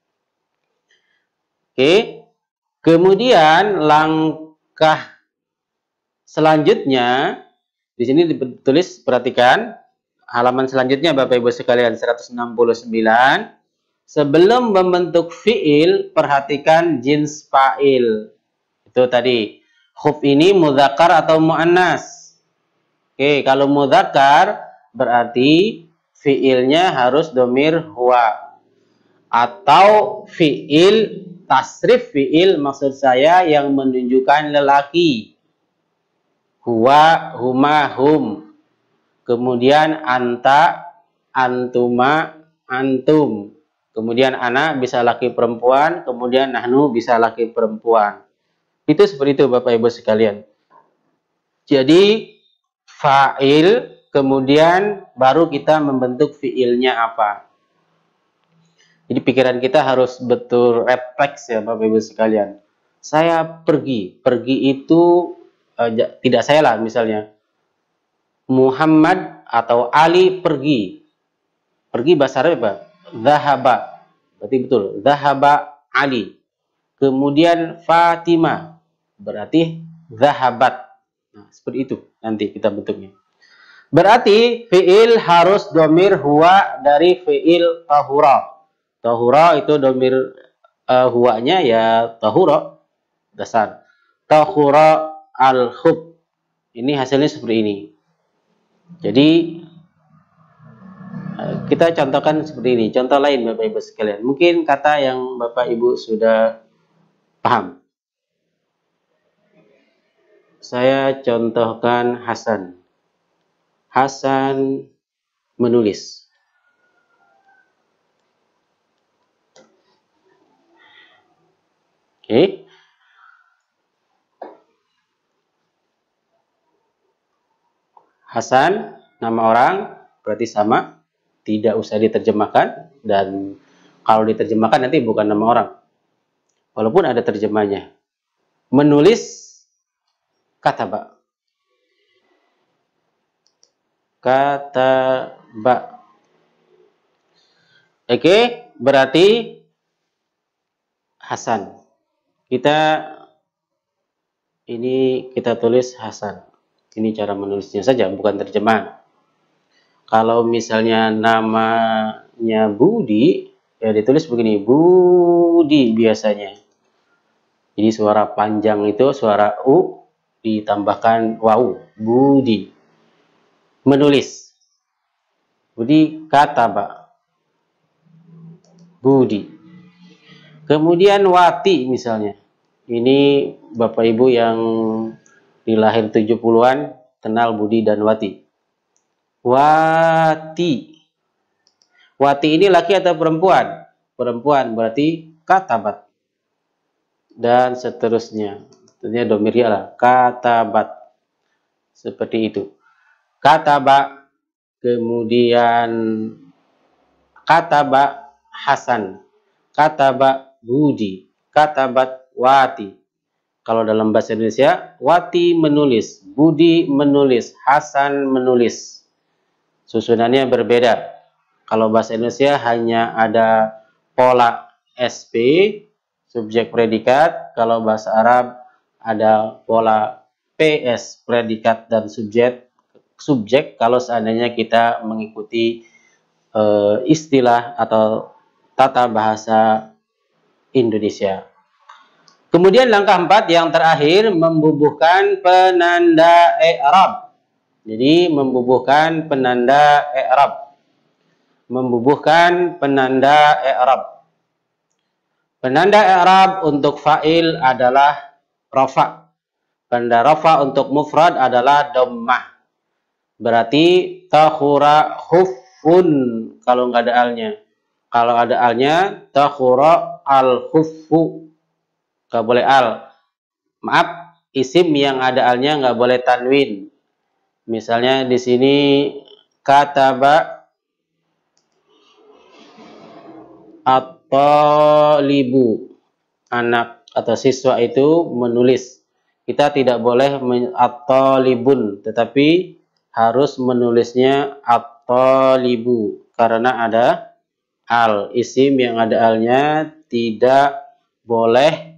Oke. Kemudian langkah selanjutnya. Di sini ditulis, perhatikan. Halaman selanjutnya Bapak Ibu sekalian seratus enam puluh sembilan. Sebelum membentuk fi'il, perhatikan jins fa'il. Itu tadi. Khuf ini mudzakkar atau muannas? Oke, kalau mudzakkar berarti fi'ilnya harus dhamir huwa. Atau fi'il, tasrif fi'il maksud saya yang menunjukkan lelaki. Huwa, huma, hum. Kemudian anta, antuma, antum. Kemudian ana bisa laki perempuan, kemudian nahnu bisa laki perempuan. Itu seperti itu Bapak Ibu sekalian. Jadi fa'il, kemudian baru kita membentuk fi'ilnya apa. Jadi pikiran kita harus betul refleks ya Bapak Ibu sekalian. Saya pergi, pergi itu eh, tidak saya lah misalnya. Muhammad atau Ali pergi. Pergi bahasa Arab apa? Zahaba. Berarti betul. Zahaba Ali. Kemudian Fatimah. Berarti zahabat. Nah, seperti itu nanti kita bentuknya. Berarti fi'il harus domir huwa dari fi'il tahura. Tahura itu domir uh, huwanya ya tahura. Dasar. Tahura al-khub. Ini hasilnya seperti ini. Jadi kita contohkan seperti ini. Contoh lain Bapak Ibu sekalian. Mungkin kata yang Bapak Ibu sudah paham. Saya contohkan Hasan. Hasan menulis. Oke. Okay. Hasan, nama orang, berarti sama. Tidak usah diterjemahkan. Dan kalau diterjemahkan nanti bukan nama orang. Walaupun ada terjemahnya. Menulis kataba. Kataba. Oke, berarti Hasan. Kita ini kita tulis Hasan. Ini cara menulisnya saja, bukan terjemahan. Kalau misalnya namanya Budi, ya ditulis begini, Budi biasanya. Jadi suara panjang itu suara U ditambahkan wawu, Budi. Menulis. Budi kataba. Budi. Kemudian Wati misalnya. Ini Bapak Ibu yang dilahir tujuh puluhan kenal Budi dan Wati. Wati. Wati ini laki atau perempuan? Perempuan berarti katabat. Dan seterusnya. Tentunya domirnya lah katabat. Seperti itu. Kataba. Kemudian kataba Hasan. Kataba Budi. Katabat Wati. Kalau dalam bahasa Indonesia, Wati menulis, Budi menulis, Hasan menulis. Susunannya berbeda. Kalau bahasa Indonesia hanya ada pola S P, subjek predikat. Kalau bahasa Arab ada pola P S, predikat dan subjek. Subjek kalau seandainya kita mengikuti uh, istilah atau tata bahasa Indonesia. Kemudian langkah empat yang terakhir membubuhkan penanda i'rab. Jadi membubuhkan penanda i'rab. Membubuhkan penanda i'rab. Penanda i'rab untuk fa'il adalah rafa. Penanda rafa untuk mufrad adalah dhammah. Berarti takhura khuffun kalau nggak ada alnya. Kalau ada alnya takhura al-khuffu. Nggak boleh al. Maaf, isim yang ada alnya nggak boleh tanwin. Misalnya di sini kataba at-talibu. Anak atau siswa itu menulis. Kita tidak boleh at-talibun, tetapi harus menulisnya at-talibu karena ada al. Isim yang ada alnya tidak boleh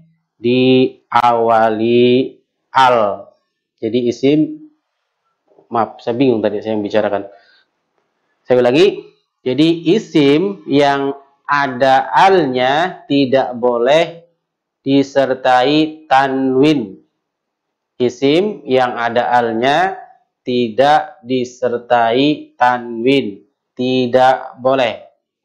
diawali al. Jadi isim, maaf saya bingung tadi saya yang bicarakan. Saya ulangi. Jadi isim yang ada alnya tidak boleh disertai tanwin. Isim yang ada alnya tidak disertai tanwin. Tidak boleh.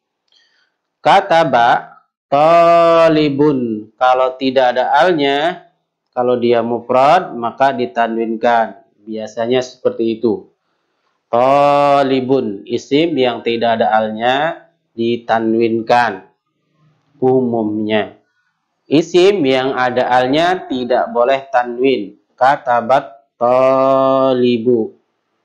Kataba talibun, kalau tidak ada alnya, kalau dia mufrad maka ditanwinkan. Biasanya seperti itu. Talibun, isim yang tidak ada alnya ditanwinkan. Umumnya. Isim yang ada alnya tidak boleh tanwin. Katabat talibu.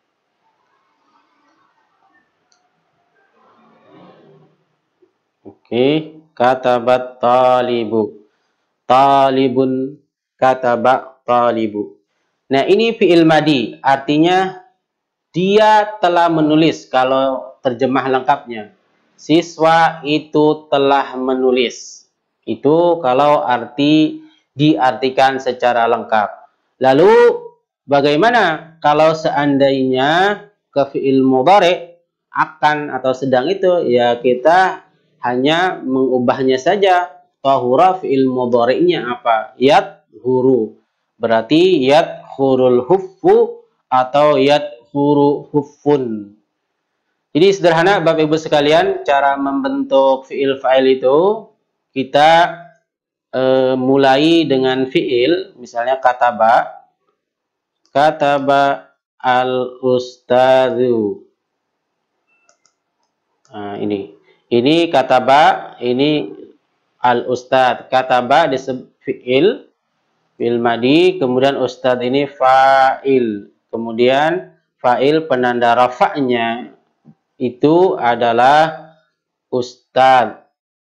Oke. Okay. Katabat talibu. Talibun kataba talibu. Nah ini fi'il madi. Artinya dia telah menulis kalau terjemah lengkapnya. siswa itu telah menulis. Itu kalau arti diartikan secara lengkap. Lalu bagaimana kalau seandainya ke fi'il mudhari akan atau sedang itu, ya kita hanya mengubahnya saja. Tahura fi'il mudhari'nya apa? Yadhuru. Berarti yadhurul huffu atau yadhuru huffun. Jadi sederhana Bapak Ibu sekalian, cara membentuk fi'il fa'il itu kita e, mulai dengan fi'il, misalnya kataba. Kataba al-ustadzu. Nah, ini. Ini kataba, ini al-ustadz. Kataba disebut fi'il, fi'il madi, kemudian ustadz ini fa'il. Kemudian fa'il penanda rafa'nya itu adalah ustadz.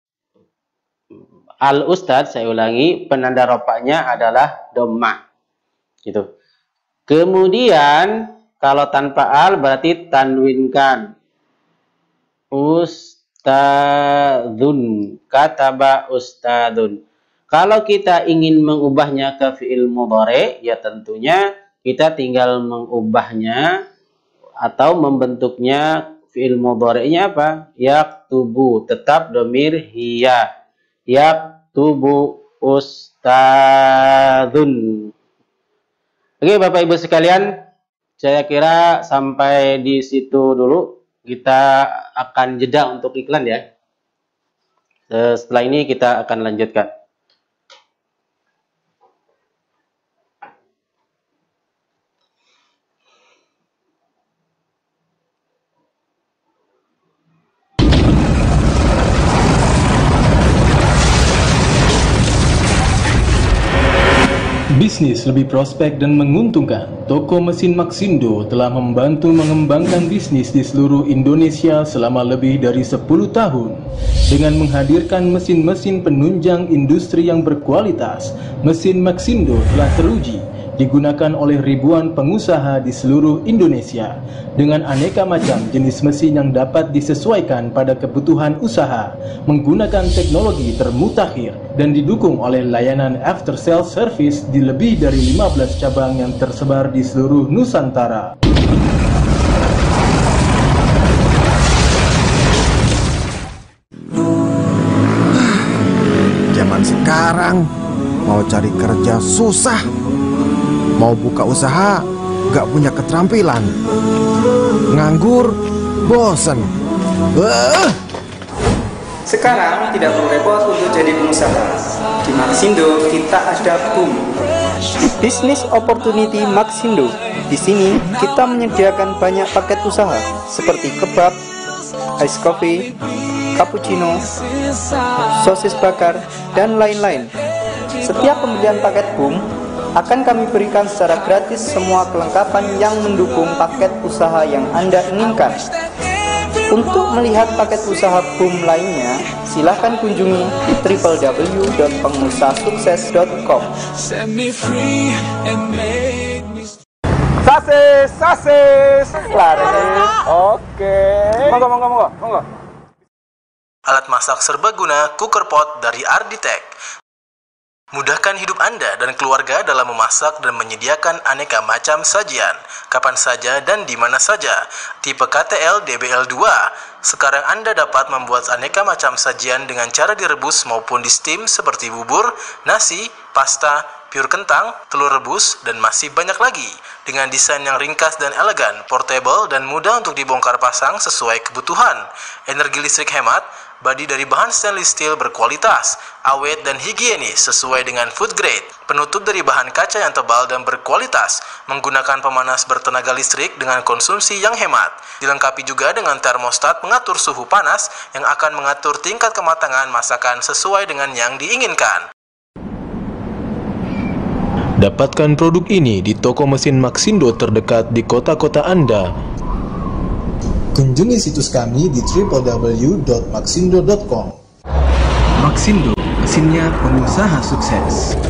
Al-ustadz, saya ulangi, penanda rafa'nya adalah dhammah. Gitu. Kemudian kalau tanpa al berarti tanwinkan. Ustadzun, kataba ustadzun. Kalau kita ingin mengubahnya ke fi'il mudhari, ya tentunya kita tinggal mengubahnya atau membentuknya fi'il mudhari'nya apa? Yaktubu, tetap dhamir hiya. Yaktubu ustadzun. Oke Bapak Ibu sekalian, saya kira sampai di situ dulu. Kita akan jeda untuk iklan ya. Setelah ini kita akan lanjutkan. Bisnis lebih prospek dan menguntungkan. Toko mesin Maxindo telah membantu mengembangkan bisnis di seluruh Indonesia selama lebih dari sepuluh tahun. Dengan menghadirkan mesin-mesin penunjang industri yang berkualitas, mesin Maxindo telah teruji digunakan oleh ribuan pengusaha di seluruh Indonesia dengan aneka macam jenis mesin yang dapat disesuaikan pada kebutuhan usaha, menggunakan teknologi termutakhir dan didukung oleh layanan after sales service di lebih dari lima belas cabang yang tersebar di seluruh Nusantara. Zaman sekarang mau cari kerja susah. Mau buka usaha, gak punya keterampilan. Nganggur, bosen. Uh. Sekarang tidak perlu repot untuk jadi pengusaha. Di Maxindo kita ada boom. Business Opportunity Maxindo. Di sini kita menyediakan banyak paket usaha seperti kebab, ice coffee, cappuccino, sosis bakar, dan lain-lain. Setiap pembelian paket boom akan kami berikan secara gratis semua kelengkapan yang mendukung paket usaha yang Anda inginkan. Untuk melihat paket usaha boom lainnya, silahkan kunjungi w w w dot pengusahasukses dot com. Sasis, sasis, laris. Oke. Monggo, monggo, monggo, monggo. Alat masak serbaguna cooker pot dari Arditech. Mudahkan hidup Anda dan keluarga dalam memasak dan menyediakan aneka macam sajian, kapan saja dan di mana saja. Tipe K T L D B L dua. Sekarang Anda dapat membuat aneka macam sajian dengan cara direbus maupun di steam seperti bubur, nasi, pasta, pure kentang, telur rebus, dan masih banyak lagi. Dengan desain yang ringkas dan elegan, portable, dan mudah untuk dibongkar pasang sesuai kebutuhan. Energi listrik hemat, bodi dari bahan stainless steel berkualitas, awet dan higienis sesuai dengan food grade, penutup dari bahan kaca yang tebal dan berkualitas, menggunakan pemanas bertenaga listrik dengan konsumsi yang hemat, dilengkapi juga dengan termostat pengatur suhu panas yang akan mengatur tingkat kematangan masakan sesuai dengan yang diinginkan. Dapatkan produk ini di toko mesin Maxindo terdekat di kota-kota Anda. Kunjungi situs kami di w w w dot maxindo dot com. Maxindo, mesinnya pengusaha sukses.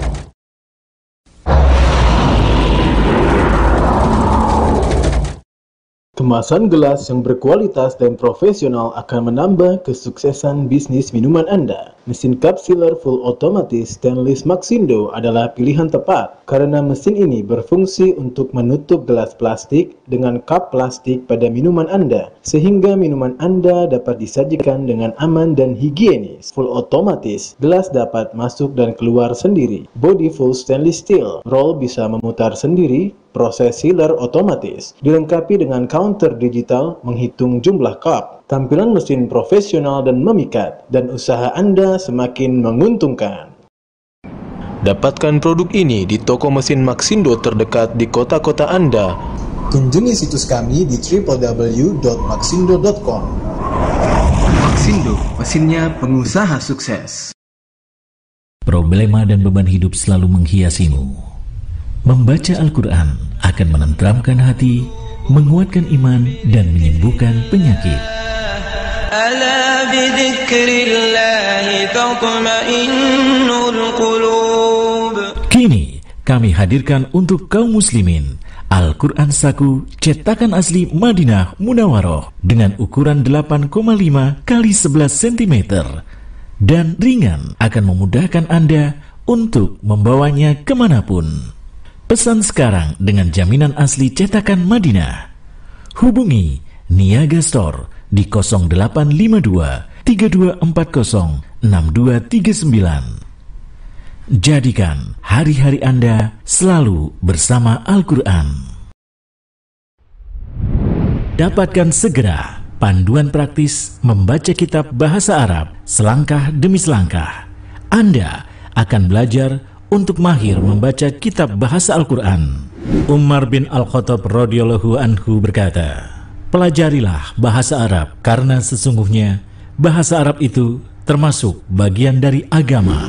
Kemasan gelas yang berkualitas dan profesional akan menambah kesuksesan bisnis minuman Anda. Mesin kapsiler full otomatis stainless Maxindo adalah pilihan tepat karena mesin ini berfungsi untuk menutup gelas plastik dengan kap plastik pada minuman Anda sehingga minuman Anda dapat disajikan dengan aman dan higienis. Full otomatis, gelas dapat masuk dan keluar sendiri. Body full stainless steel, roll bisa memutar sendiri. Proses sealer otomatis, dilengkapi dengan counter digital menghitung jumlah cup. Tampilan mesin profesional dan memikat, dan usaha Anda semakin menguntungkan. Dapatkan produk ini di toko mesin Maxindo terdekat di kota-kota Anda. Kunjungi situs kami di w w w dot maxindo dot com. Maxindo, mesinnya pengusaha sukses. Problema dan beban hidup selalu menghiasimu. Membaca Al-Quran akan menenteramkan hati, menguatkan iman, dan menyembuhkan penyakit. Ala bidzikrillahi tatma'innul qulub. Kini kami hadirkan untuk kaum muslimin Al-Quran Saku cetakan asli Madinah Munawaroh dengan ukuran delapan koma lima kali sebelas sentimeter dan ringan akan memudahkan Anda untuk membawanya kemanapun. Pesan sekarang dengan jaminan asli cetakan Madinah. Hubungi Niaga Store di nol delapan lima dua tiga dua empat nol enam dua tiga sembilan. Jadikan hari-hari Anda selalu bersama Al-Quran. Dapatkan segera panduan praktis membaca kitab bahasa Arab selangkah demi selangkah. Anda akan belajar untuk mahir membaca kitab bahasa Al-Quran. Umar bin Al-Khattab radhiyallahu anhu berkata, pelajarilah bahasa Arab karena sesungguhnya bahasa Arab itu termasuk bagian dari agama.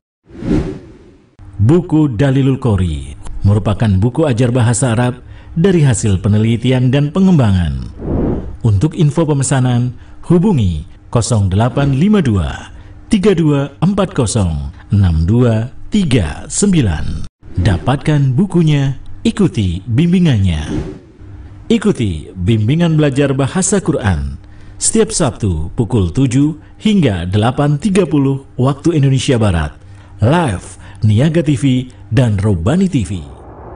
Buku Dalilul Qori merupakan buku ajar bahasa Arab dari hasil penelitian dan pengembangan. Untuk info pemesanan, hubungi nol delapan lima dua tiga dua empat nol enam dua tiga sembilan. Dapatkan bukunya, ikuti bimbingannya. Ikuti bimbingan belajar bahasa Quran setiap Sabtu pukul tujuh hingga delapan tiga puluh waktu Indonesia Barat. Live Niaga T V dan Robani T V.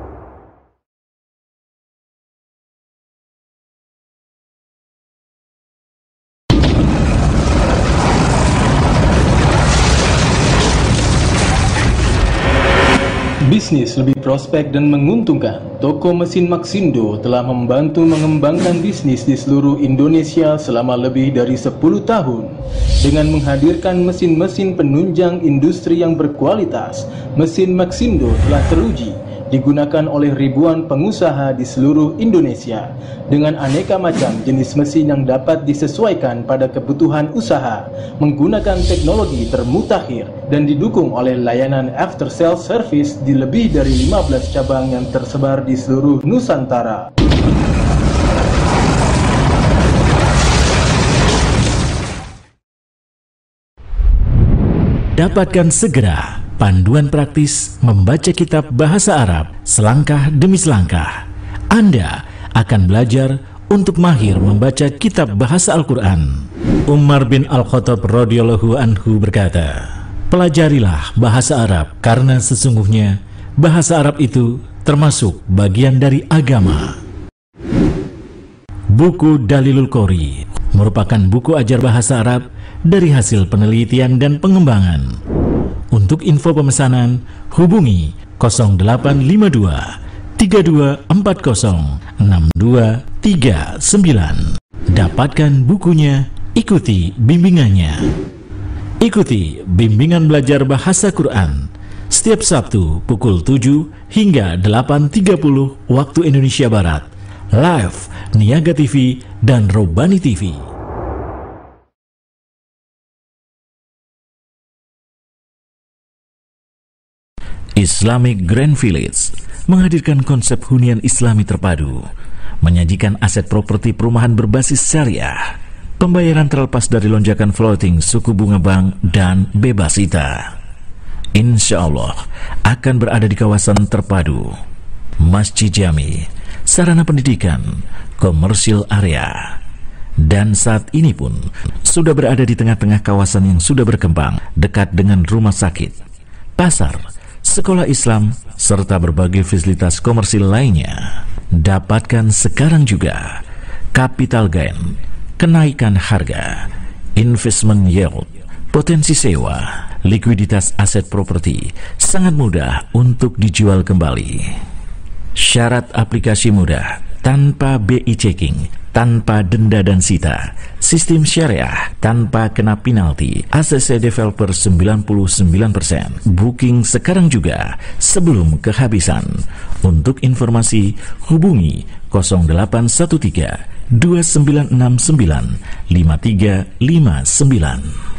Bisnis lebih prospek dan menguntungkan. Toko mesin Maxindo telah membantu mengembangkan bisnis di seluruh Indonesia selama lebih dari sepuluh tahun. Dengan menghadirkan mesin-mesin penunjang industri yang berkualitas, mesin Maxindo telah teruji, digunakan oleh ribuan pengusaha di seluruh Indonesia. Dengan aneka macam jenis mesin yang dapat disesuaikan pada kebutuhan usaha, menggunakan teknologi termutakhir dan didukung oleh layanan after sales service di lebih dari lima belas cabang yang tersebar di seluruh Nusantara. Dapatkan segera panduan praktis membaca kitab bahasa Arab selangkah demi selangkah. Anda akan belajar untuk mahir membaca kitab bahasa Al-Quran. Umar bin Al-Khattab radhiyallahu anhu berkata, pelajarilah bahasa Arab karena sesungguhnya bahasa Arab itu termasuk bagian dari agama. Buku Dalilul Qori merupakan buku ajar bahasa Arab dari hasil penelitian dan pengembangan. Untuk info pemesanan, hubungi nol delapan lima dua tiga dua empat nol enam dua tiga sembilan. Dapatkan bukunya, ikuti bimbingannya. Ikuti bimbingan belajar bahasa Quran setiap Sabtu pukul tujuh hingga delapan tiga puluh waktu Indonesia Barat. Live Niaga T V dan Robani T V. Islamic Grand Village menghadirkan konsep hunian Islami terpadu, menyajikan aset properti perumahan berbasis syariah, pembayaran terlepas dari lonjakan floating suku bunga bank dan bebas hita. Insya Allah akan berada di kawasan terpadu Masjid Jami, sarana pendidikan, komersial area. Dan saat ini pun sudah berada di tengah-tengah kawasan yang sudah berkembang, dekat dengan rumah sakit, pasar, sekolah Islam, serta berbagai fasilitas komersil lainnya. Dapatkan sekarang juga capital gain, kenaikan harga, investment yield, potensi sewa, likuiditas aset properti, sangat mudah untuk dijual kembali. Syarat aplikasi mudah, tanpa B I checking, tanpa denda dan sita, sistem syariah, tanpa kena penalti, A C C developer sembilan puluh sembilan persen. Booking sekarang juga sebelum kehabisan. Untuk informasi hubungi nol delapan satu tiga dua sembilan enam sembilan lima tiga lima sembilan.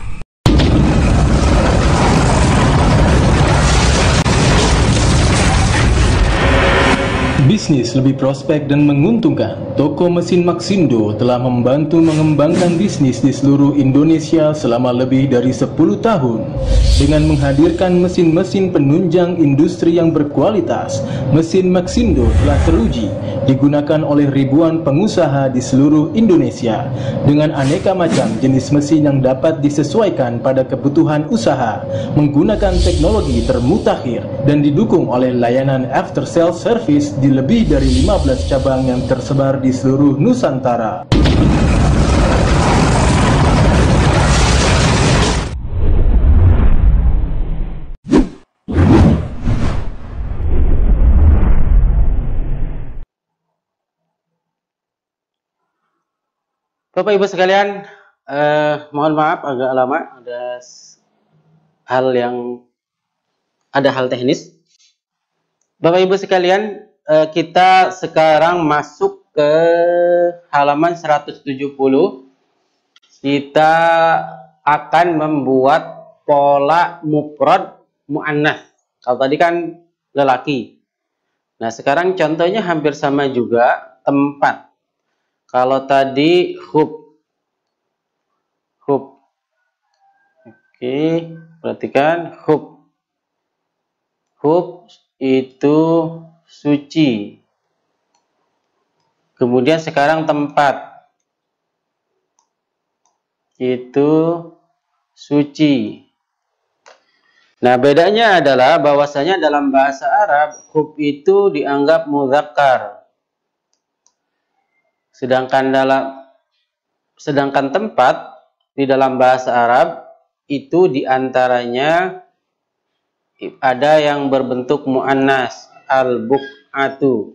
Bisnis lebih prospek dan menguntungkan. Toko Mesin Maxindo telah membantu mengembangkan bisnis di seluruh Indonesia selama lebih dari sepuluh tahun. Dengan menghadirkan mesin-mesin penunjang industri yang berkualitas, Mesin Maxindo telah teruji digunakan oleh ribuan pengusaha di seluruh Indonesia dengan aneka macam jenis mesin yang dapat disesuaikan pada kebutuhan usaha, menggunakan teknologi termutakhir dan didukung oleh layanan after sales service di lebih dari lima belas cabang yang tersebar di seluruh Nusantara. Bapak Ibu sekalian, eh, mohon maaf agak lama, ada hal yang ada hal teknis. Bapak Ibu sekalian, eh, kita sekarang masuk ke halaman seratus tujuh puluh. Kita akan membuat pola mufrad muannats. Kalau tadi kan lelaki. Nah, sekarang contohnya hampir sama juga, tempat. Kalau tadi hub, hub, oke, perhatikan hub, hub itu suci. Kemudian sekarang tempat itu suci. Nah, bedanya adalah bahwasanya dalam bahasa Arab hub itu dianggap mudzakkar. Sedangkan dalam sedangkan tempat di dalam bahasa Arab itu diantaranya ada yang berbentuk muannas, al-buq'atu.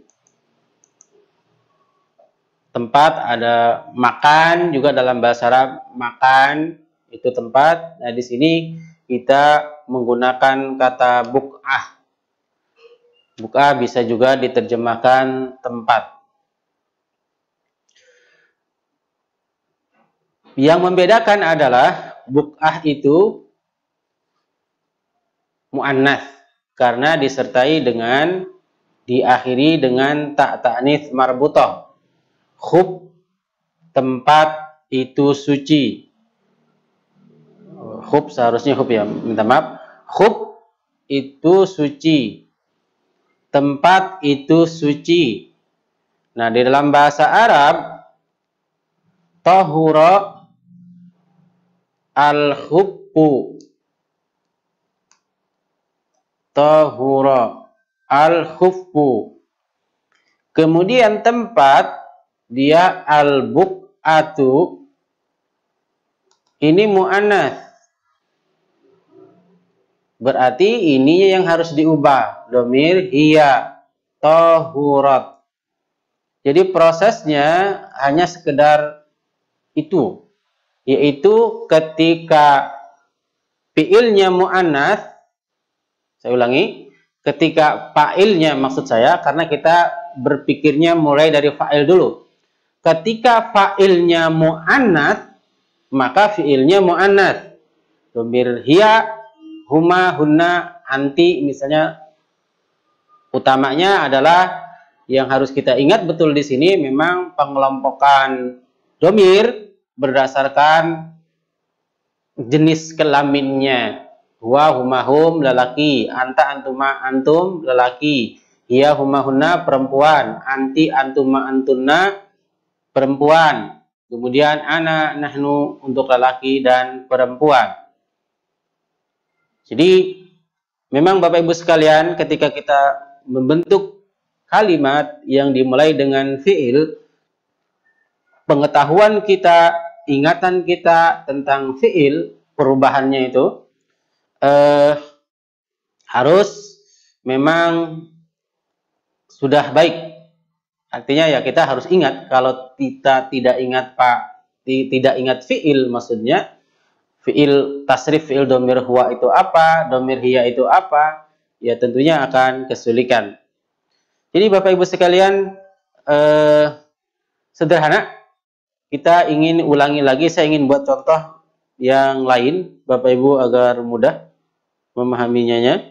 Tempat ada makan juga dalam bahasa Arab, makan itu tempat. Nah, di sini kita menggunakan kata buq'ah. Buq'ah bisa juga diterjemahkan tempat. Yang membedakan adalah buq'ah itu muannats karena disertai dengan diakhiri dengan ta ta'nits marbutah. Khub tempat itu suci. Khub seharusnya khub ya, minta maaf. Khub itu suci. Tempat itu suci. Nah, di dalam bahasa Arab tahura al-khubbu, tahura al-khubbu. Kemudian tempat dia al-buq'atu, ini muannats. Berarti ini yang harus diubah, dhamir hiya tahurat. Jadi prosesnya hanya sekedar itu, yaitu ketika fiilnya muannats, saya ulangi, ketika fa'ilnya maksud saya, karena kita berpikirnya mulai dari fa'il dulu. Ketika fa'ilnya muannats, maka fiilnya muannats. Dhamir hiya, huma, hunna, anti, misalnya utamanya adalah yang harus kita ingat betul di sini memang pengelompokan dhamir berdasarkan jenis kelaminnya. Huwa, huma, hum, lelaki. Anta, antuma, antum, lelaki. hiya huma hunna perempuan, anti antuma antunna perempuan, kemudian ana nahnu untuk lelaki dan perempuan. Jadi memang Bapak Ibu sekalian, ketika kita membentuk kalimat yang dimulai dengan fi'il, pengetahuan kita, ingatan kita tentang fi'il, perubahannya itu eh, harus memang sudah baik. Artinya ya kita harus ingat. Kalau kita tidak ingat Pak, tidak ingat fi'il, maksudnya fi'il tasrif, fi'il domir huwa itu apa, domir hiya itu apa, ya tentunya akan kesulitan. Jadi Bapak Ibu sekalian, eh, sederhana, kita ingin ulangi lagi, saya ingin buat contoh yang lain Bapak Ibu agar mudah memahaminya.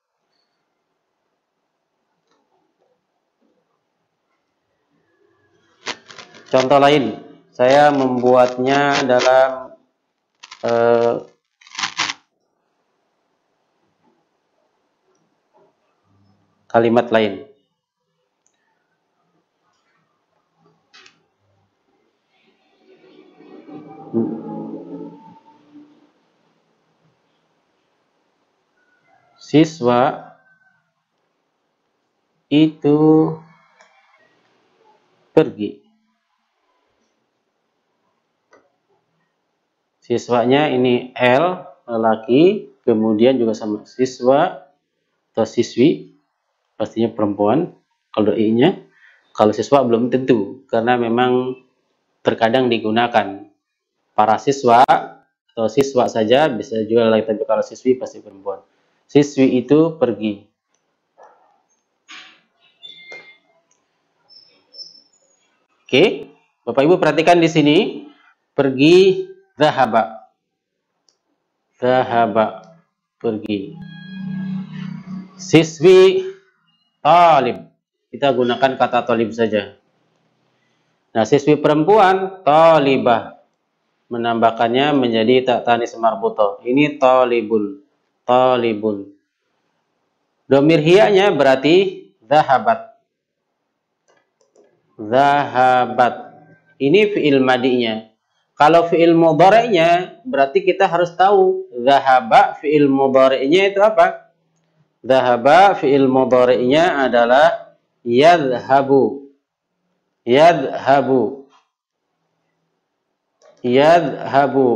Contoh lain, saya membuatnya dalam eh, kalimat lain. Siswa itu pergi. Siswanya ini L, lelaki, kemudian juga sama siswa atau siswi, pastinya perempuan, kalau i-nya. Kalau siswa belum tentu, karena memang terkadang digunakan para siswa atau siswa saja, bisa juga lelaki, tapi kalau siswi pasti perempuan. Siswi itu pergi. Oke, Bapak Ibu perhatikan di sini, pergi. Zahaba, zahaba, pergi. Siswi, talib. Kita gunakan kata talib saja. Nah, siswi perempuan, talibah. Menambahkannya menjadi tak tanis marbutoh. Ini talibun, talibun. Domir hiyanya berarti zahabat. Zahabat. Ini fi'il madinya. Kalau fi'il mudhari'nya berarti kita harus tahu zahaba fi'il mudhari'nya itu apa? Zahaba fi'il mudhari'nya adalah yadhhabu. Yadhhabu. Yadhhabu.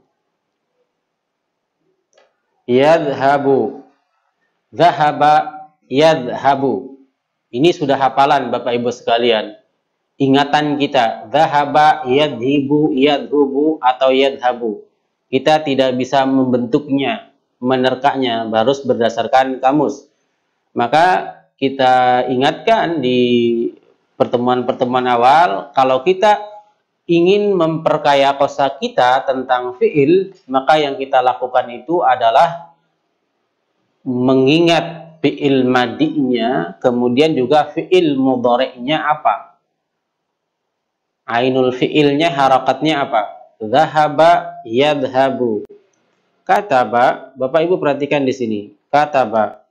Yadhhabu. Zahaba yadhhabu. Ini sudah hafalan Bapak Ibu sekalian. Ingatan kita, zahaba, yadhibu, yadhubu, atau yadhabu. Kita tidak bisa membentuknya, menerkanya, harus berdasarkan kamus. Maka kita ingatkan di pertemuan-pertemuan awal, kalau kita ingin memperkaya kosa kita tentang fi'il, maka yang kita lakukan itu adalah mengingat fi'il madinya, kemudian juga fi'il mudhari'nya apa. Ainul fi'ilnya harakatnya apa? Zahaba yadhabu. Kataba, Bapak Ibu perhatikan di sini. Kataba.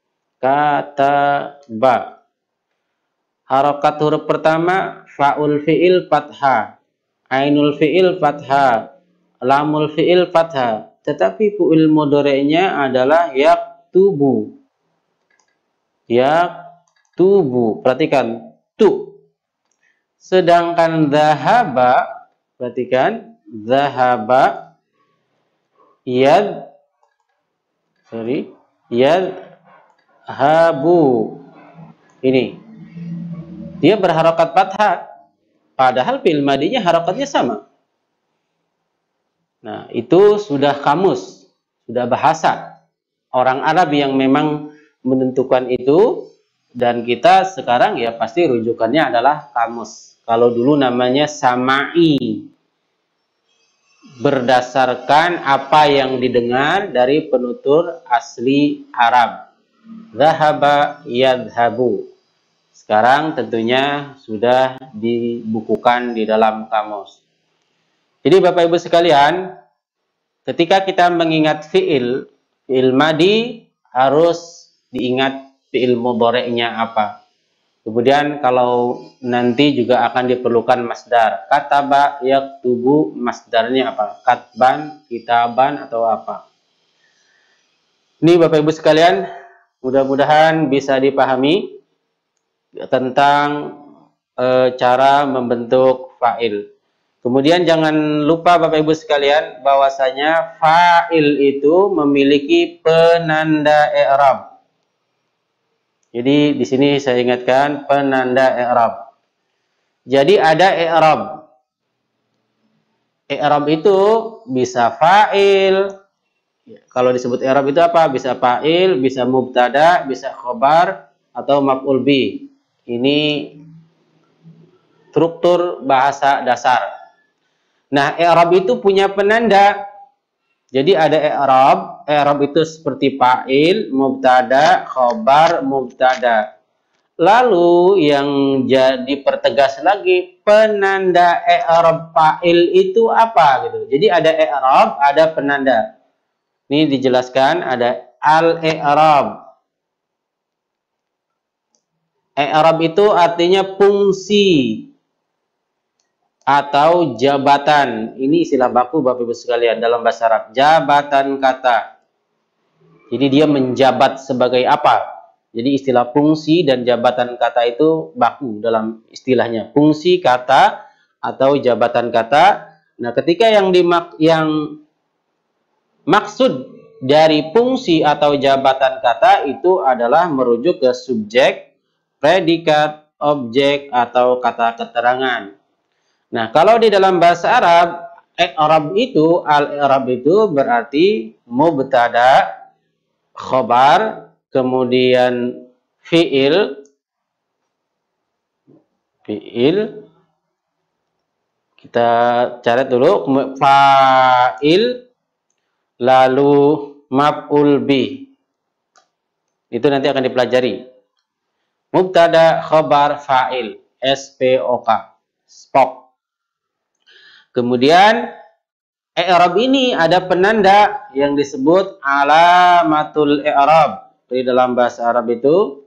Kataba. Harakat huruf pertama fa'ul fi'il fathah. Ainul fi'il fathah. Lamul fi'il fathah. Tetapi fi'il mudhari'nya adalah yaktubu. Yaktubu. Perhatikan tu. Sedangkan zahaba, perhatikan, zahaba, yad, sorry, yad, habu. Ini, dia berharokat fathah, padahal fi'il madinya harokatnya sama. Nah, itu sudah kamus, sudah bahasa orang Arab yang memang menentukan itu, dan kita sekarang ya pasti rujukannya adalah kamus. Kalau dulu namanya sama'i, berdasarkan apa yang didengar dari penutur asli Arab. Zahaba yadhabu. Sekarang tentunya sudah dibukukan di dalam kamus. Jadi Bapak Ibu sekalian, ketika kita mengingat fi'il, fi'il madi harus diingat fi'il mudhari'nya apa. Kemudian kalau nanti juga akan diperlukan masdar. Kataba yaktubu, masdarnya apa? Katban, kitaban, atau apa. Ini Bapak Ibu sekalian, mudah-mudahan bisa dipahami tentang e, cara membentuk fa'il. Kemudian jangan lupa Bapak Ibu sekalian bahwasanya fa'il itu memiliki penanda i'rab. Jadi di sini saya ingatkan penanda i'rab. Jadi ada i'rab. I'rab itu bisa fa'il. Kalau disebut i'rab itu apa? Bisa fa'il, bisa mubtada, bisa khobar, atau maf'ul bi. Ini struktur bahasa dasar. Nah, i'rab itu punya penanda. Jadi ada i'rab, i'rab itu seperti fa'il, mubtada, khobar, mubtada. Lalu yang jadi pertegas lagi penanda i'rab fa'il itu apa gitu. Jadi ada i'rab, ada penanda. Ini dijelaskan ada al-i'rab. I'rab itu artinya fungsi atau jabatan. Ini istilah baku Bapak Ibu sekalian dalam bahasa Arab. Jabatan kata. Jadi dia menjabat sebagai apa? Jadi istilah fungsi dan jabatan kata itu baku dalam istilahnya. Fungsi kata atau jabatan kata. Nah, ketika yang dimak yang maksud dari fungsi atau jabatan kata itu adalah merujuk ke subjek, predikat, objek, atau kata keterangan. Nah, kalau di dalam bahasa Arab, i'rab itu, al-i'rab itu berarti mubtada, khobar, kemudian fi'il, fi'il, kita cari dulu, fa'il, lalu maf'ul bi. Itu nanti akan dipelajari. Mubtada, khobar, fa'il, S P O K, spok. Kemudian i'rab ini ada penanda yang disebut alamatul i'rab. Di dalam bahasa Arab itu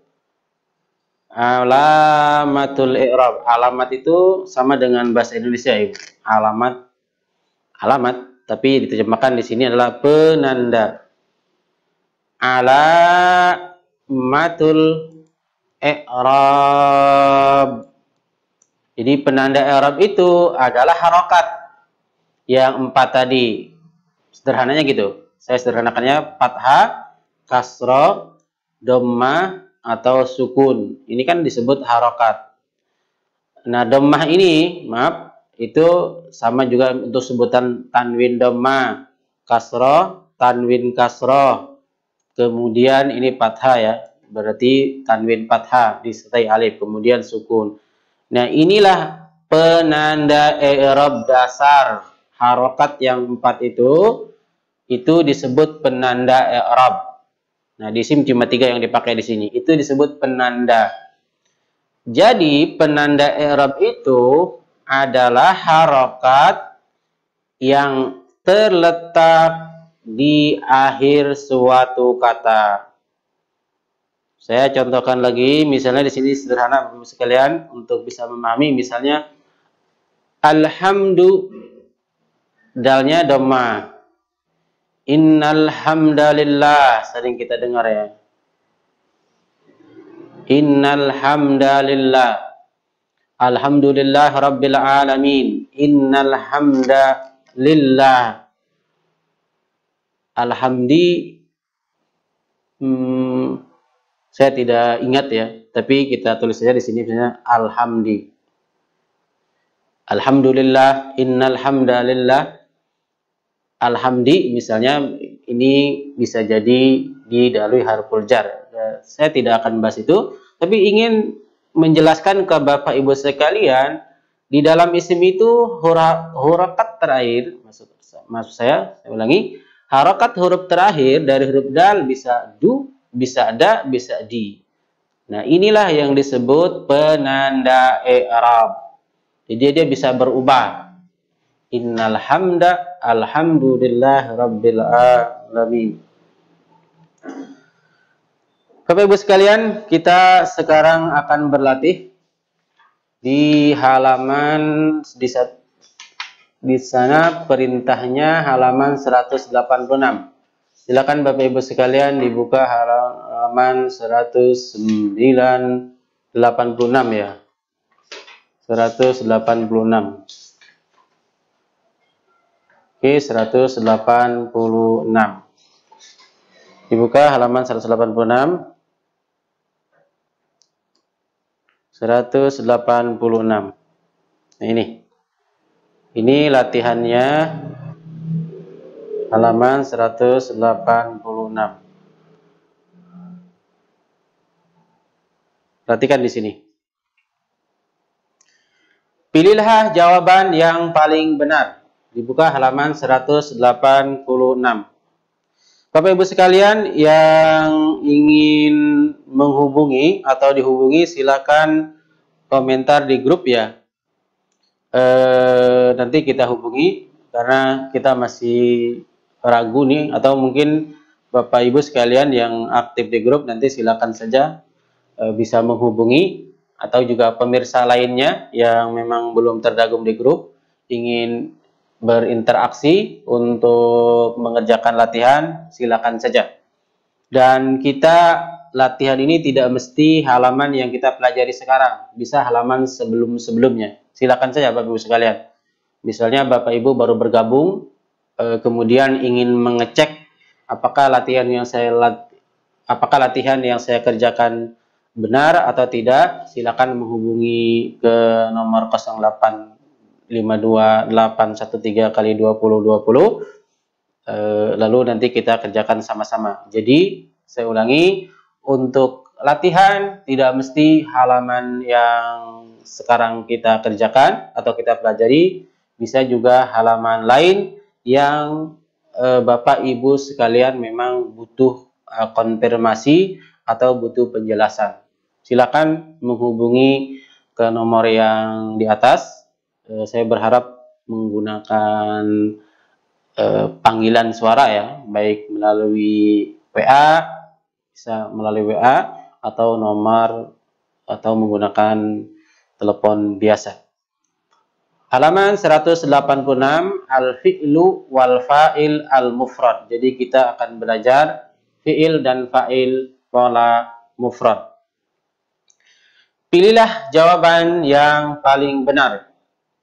alamatul i'rab. Alamat itu sama dengan bahasa Indonesia, Ibu. Alamat, alamat, tapi diterjemahkan di sini adalah penanda. Alamatul i'rab. Jadi penanda i'rab itu adalah harokat yang empat tadi. Sederhananya gitu. Saya sederhanakannya fathah, kasroh, dhammah, atau sukun. Ini kan disebut harokat. Nah, dhammah ini, maaf, itu sama juga untuk sebutan tanwin dhammah, kasroh, tanwin kasroh. Kemudian ini fathah ya. Berarti tanwin fathah disertai alif, kemudian sukun. Nah, inilah penanda i'rab dasar. Harokat yang empat itu, itu disebut penanda i'rab. Nah, di sini cuma tiga yang dipakai di sini. Itu disebut penanda. Jadi, penanda i'rab itu adalah harokat yang terletak di akhir suatu kata. Saya contohkan lagi, misalnya di sini sederhana Bapak sekalian untuk bisa memahami, misalnya alhamdu, dalnya dhammah. Innal hamdalillah, sering kita dengar ya. Innal hamdalillah. Alhamdulillah rabbil alamin. Innal hamdalillah. Alhamdi hmm, saya tidak ingat ya, tapi kita tulis saja di sini misalnya alhamdi. Alhamdulillah, innal hamdalillah. Alhamdi misalnya ini bisa jadi didahului harful jar. Saya tidak akan bahas itu, tapi ingin menjelaskan ke Bapak Ibu sekalian, di dalam isim itu harakat terakhir, maksud, maksud saya, saya ulangi, harakat huruf terakhir dari huruf dal bisa du, bisa da, bisa di. Nah, inilah yang disebut penanda i'rab. Jadi dia bisa berubah. Innal hamda, alhamdulillah rabbil alamin. Bapak Ibu sekalian, kita sekarang akan berlatih di halaman di, di sana perintahnya halaman seratus delapan puluh enam. Silakan Bapak Ibu sekalian dibuka halaman seratus delapan puluh enam ya. seratus delapan puluh enam. Oke, seratus delapan puluh enam. Dibuka halaman seratus delapan puluh enam. seratus delapan puluh enam. Nah, ini. Ini latihannya halaman seratus delapan puluh enam. Perhatikan di sini. Pilihlah jawaban yang paling benar. Dibuka halaman seratus delapan puluh enam. Bapak Ibu sekalian yang ingin menghubungi atau dihubungi silakan komentar di grup ya. E, nanti kita hubungi karena kita masih ragu nih, atau mungkin Bapak Ibu sekalian yang aktif di grup nanti silakan saja e, bisa menghubungi, atau juga pemirsa lainnya yang memang belum tergabung di grup ingin berinteraksi untuk mengerjakan latihan, silakan saja. Dan kita latihan ini tidak mesti halaman yang kita pelajari sekarang, bisa halaman sebelum-sebelumnya. Silakan saja Bapak Ibu sekalian. Misalnya Bapak Ibu baru bergabung, eh, kemudian ingin mengecek apakah latihan yang saya lat apakah latihan yang saya kerjakan benar atau tidak, silakan menghubungi ke nomor nol delapan lima dua delapan satu tiga kali dua puluh dua puluh, e, lalu nanti kita kerjakan sama-sama. Jadi saya ulangi, untuk latihan tidak mesti halaman yang sekarang kita kerjakan atau kita pelajari, bisa juga halaman lain yang e, Bapak Ibu sekalian memang butuh e, konfirmasi atau butuh penjelasan. Silakan menghubungi ke nomor yang di atas. Saya berharap menggunakan eh, panggilan suara ya, baik melalui W A, bisa melalui W A atau nomor atau menggunakan telepon biasa. Halaman seratus delapan puluh enam, al-fi'lu wal fa'il al-mufrad. Jadi kita akan belajar fi'il dan fa'il pola mufrad. Pilihlah jawaban yang paling benar.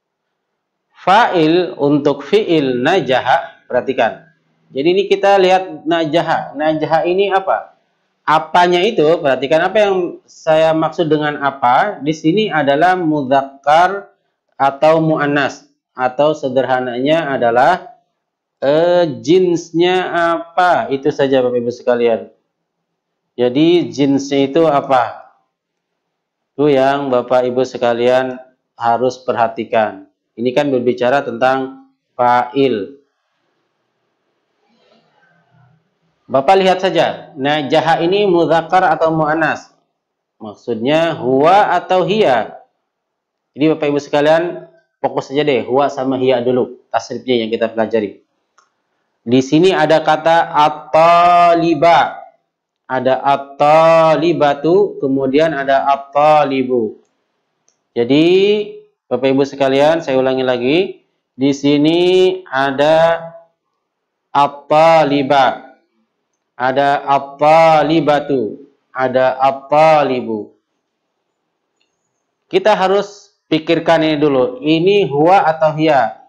Fa'il untuk fi'il najaha, perhatikan. Jadi ini kita lihat najaha. Najaha ini apa? Apanya itu, perhatikan apa yang saya maksud dengan apa. Di sini adalah mudzakkar atau mu'annas. Atau sederhananya adalah eh, jinsnya apa. Itu saja Bapak Ibu sekalian. Jadi jinsnya itu apa? Itu yang Bapak Ibu sekalian harus perhatikan. Ini kan berbicara tentang fa'il. Bapak lihat saja, najaha ini mudzakkar atau mu'annas. Maksudnya huwa atau hiya. Jadi Bapak Ibu sekalian fokus saja deh, huwa sama hiya dulu, tasrifnya yang kita pelajari. Di sini ada kata at-taliba. Ada at-talibatu, kemudian ada at-talibu. Jadi Bapak Ibu sekalian, saya ulangi lagi. Di sini ada at-taliba, ada at-talibatu, ada at-talibu. Kita harus pikirkan ini dulu. Ini huwa atau hiya?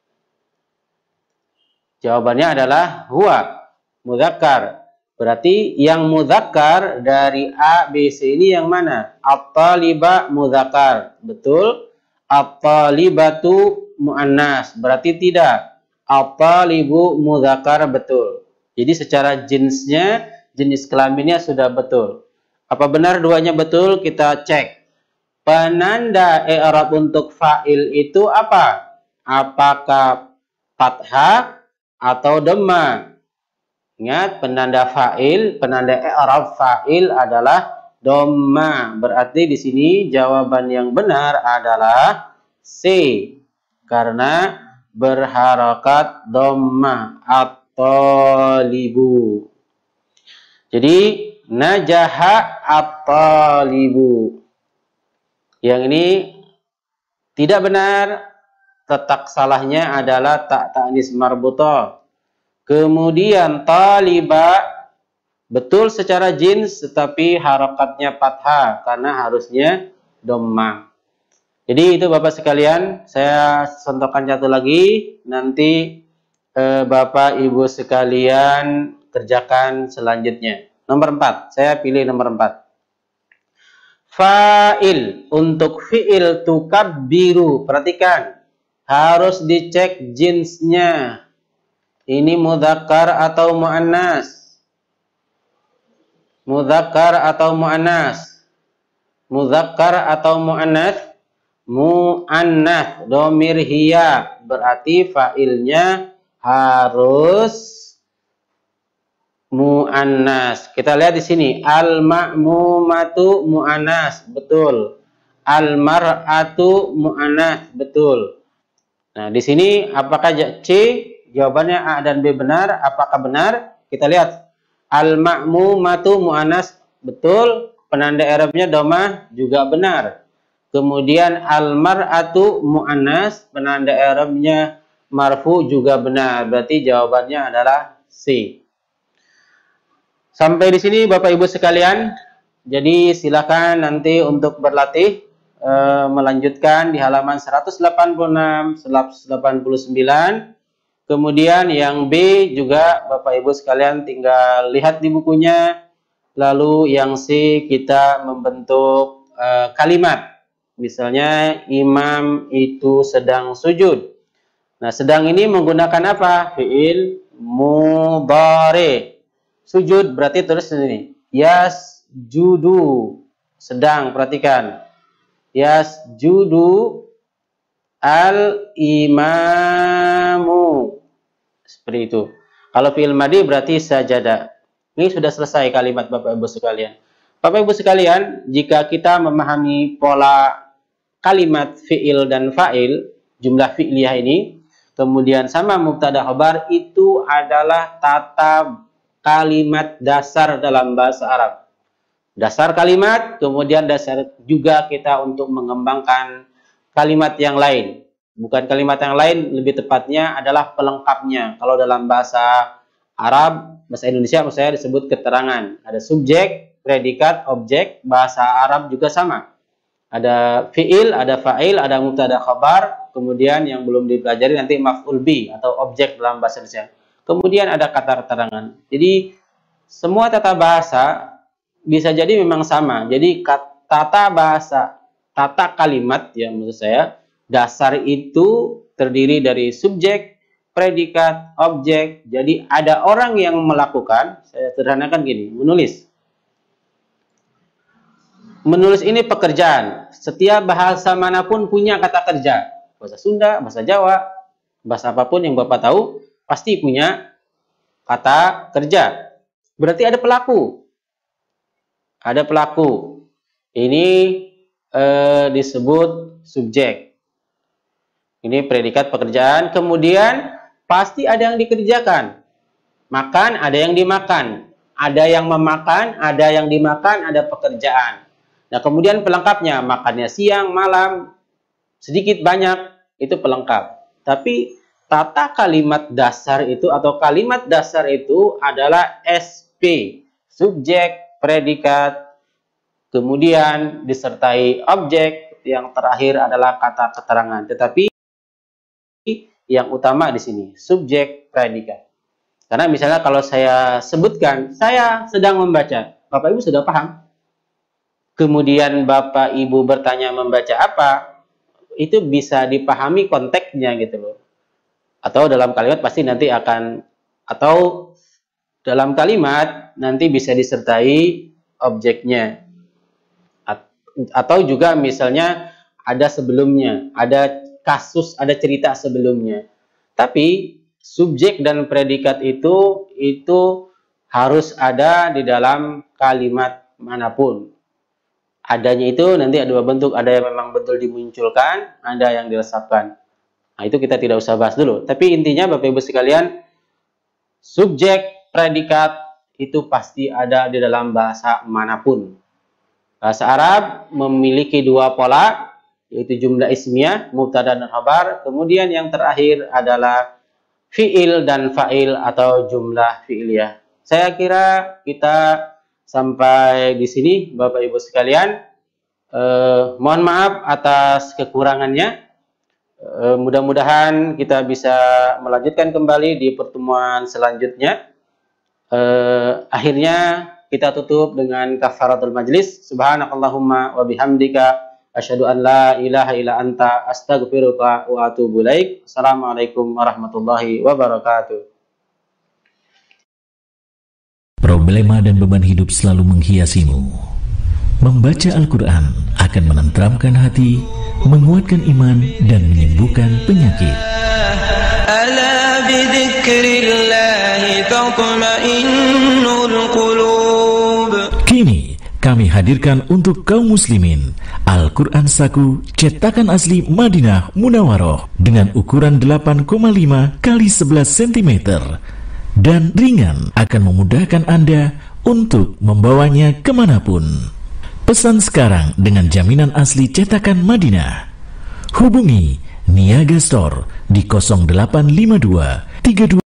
Jawabannya adalah huwa, mudzakkar. Berarti yang mudzakkar dari A, B, C ini yang mana? At-taliba mudzakkar. Betul? At-talibatu mu'annas, berarti tidak. At-talibu mudzakkar, betul. Jadi secara jenisnya, jenis kelaminnya sudah betul. Apa benar duanya betul? Kita cek. Penanda i'rab untuk fa'il itu apa? Apakah fathah atau dhamma? Ingat, penanda fa'il, penanda i'rab fa'il adalah dhamma. Berarti di sini jawaban yang benar adalah C. Karena berharakat dhamma, at-talibu. Jadi najaha at-talibu. Yang ini tidak benar, letak salahnya adalah tak ta'nis marbutah. Kemudian taliba betul secara jins, tetapi harakatnya fathah karena harusnya dhammah. Jadi itu Bapak sekalian, saya contohkan satu lagi, nanti eh, Bapak Ibu sekalian kerjakan selanjutnya. Nomor empat, saya pilih nomor empat. Fa'il, untuk fi'il tukabbiru, perhatikan, harus dicek jinsnya. Ini mudzakkar atau muannas? Mudzakkar atau muannas? Mudzakkar atau muannas? Muannas, domir hiya, berarti fa'ilnya harus muannas. Kita lihat di sini, al-ma'mumatu muannas, betul. Al-mar'atu muannas, betul. Nah, di sini apakah C? Jawabannya A dan B benar. Apakah benar? Kita lihat. Al-ma'mumatu muannas, betul. Penanda i'rabnya dhammah juga benar. Kemudian al-mar'atu muannas, penanda i'rabnya marfu juga benar. Berarti jawabannya adalah C. Sampai di sini Bapak Ibu sekalian. Jadi silakan nanti untuk berlatih e, melanjutkan di halaman seratus delapan puluh enam, seratus delapan puluh sembilan. Kemudian yang B juga Bapak Ibu sekalian tinggal lihat di bukunya. Lalu yang C kita membentuk e, kalimat. Misalnya imam itu sedang sujud. Nah, sedang ini menggunakan apa? Fi'il mudhari. Sujud berarti terus ini. Yasjudu. Sedang, perhatikan. Yasjudu al-imamu. Seperti itu. Kalau fi'il madhi berarti sajada. Ini sudah selesai kalimat Bapak Ibu sekalian. Bapak Ibu sekalian, jika kita memahami pola kalimat fi'il dan fa'il, jumlah fi'liyah ini, kemudian sama mubtada khabar, itu adalah tata kalimat dasar dalam bahasa Arab. Dasar kalimat, kemudian dasar juga kita untuk mengembangkan kalimat yang lain. Bukan kalimat yang lain, lebih tepatnya adalah pelengkapnya. Kalau dalam bahasa Arab, bahasa Indonesia maksud saya disebut keterangan. Ada subjek, predikat, objek, bahasa Arab juga sama. Ada fi'il, ada fa'il, ada mubtada khabar, kemudian yang belum dipelajari nanti maf'ul bi atau objek dalam bahasa Indonesia. Kemudian ada kata keterangan. Jadi semua tata bahasa bisa jadi memang sama. Jadi tata bahasa, tata kalimat ya menurut saya, dasar itu terdiri dari subjek, predikat, objek. Jadi ada orang yang melakukan, saya sederhanakan gini, menulis. Menulis ini pekerjaan. Setiap bahasa manapun punya kata kerja. Bahasa Sunda, bahasa Jawa, bahasa apapun yang Bapak tahu, pasti punya kata kerja. Berarti ada pelaku. Ada pelaku. Ini eh, disebut subjek. Ini predikat pekerjaan. Kemudian pasti ada yang dikerjakan. Makan, ada yang dimakan. Ada yang memakan, ada yang dimakan, ada pekerjaan. Nah, kemudian pelengkapnya, makannya siang, malam, sedikit banyak, itu pelengkap. Tapi tata kalimat dasar itu atau kalimat dasar itu adalah S P, subjek, predikat, kemudian disertai objek, yang terakhir adalah kata keterangan. Tetapi yang utama di sini, subjek, predikat. Karena misalnya kalau saya sebutkan, saya sedang membaca, Bapak Ibu sudah paham? Kemudian Bapak Ibu bertanya membaca apa, itu bisa dipahami konteksnya gitu loh. Atau dalam kalimat pasti nanti akan, atau dalam kalimat nanti bisa disertai objeknya. Atau juga misalnya ada sebelumnya, ada kasus, ada cerita sebelumnya. Tapi subjek dan predikat itu, itu harus ada di dalam kalimat manapun. Adanya itu nanti ada dua bentuk, ada yang memang betul dimunculkan, ada yang diresapkan. Nah, itu kita tidak usah bahas dulu. Tapi intinya Bapak Ibu sekalian, subjek, predikat itu pasti ada di dalam bahasa manapun. Bahasa Arab memiliki dua pola, yaitu jumlah ismiyah, mubtada dan khabar. Kemudian yang terakhir adalah fi'il dan fa'il atau jumlah fi'iliyah. Saya kira kita sampai di sini, Bapak Ibu sekalian. Eh, mohon maaf atas kekurangannya. Eh, mudah-mudahan kita bisa melanjutkan kembali di pertemuan selanjutnya. Eh, akhirnya kita tutup dengan kafaratul majlis. Subhanakallahumma wa bihamdika asyhadu an la ilaha illa anta astaghfiruka wa atubu ilaik. Assalamualaikum warahmatullahi wabarakatuh. Problema dan beban hidup selalu menghiasimu. Membaca Al-Quran akan menenteramkan hati, menguatkan iman, dan menyembuhkan penyakit. Ala bidzikrillahi tatma'innul qulub. Kini kami hadirkan untuk kaum muslimin Al-Quran Saku cetakan asli Madinah Munawwaroh dengan ukuran delapan koma lima kali sebelas sentimeter dan ringan, akan memudahkan Anda untuk membawanya kemanapun. Pesan sekarang dengan jaminan asli cetakan Madinah. Hubungi Niaga Store di nol delapan lima dua tiga dua.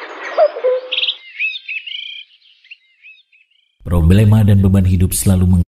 Problema dan beban hidup selalu meng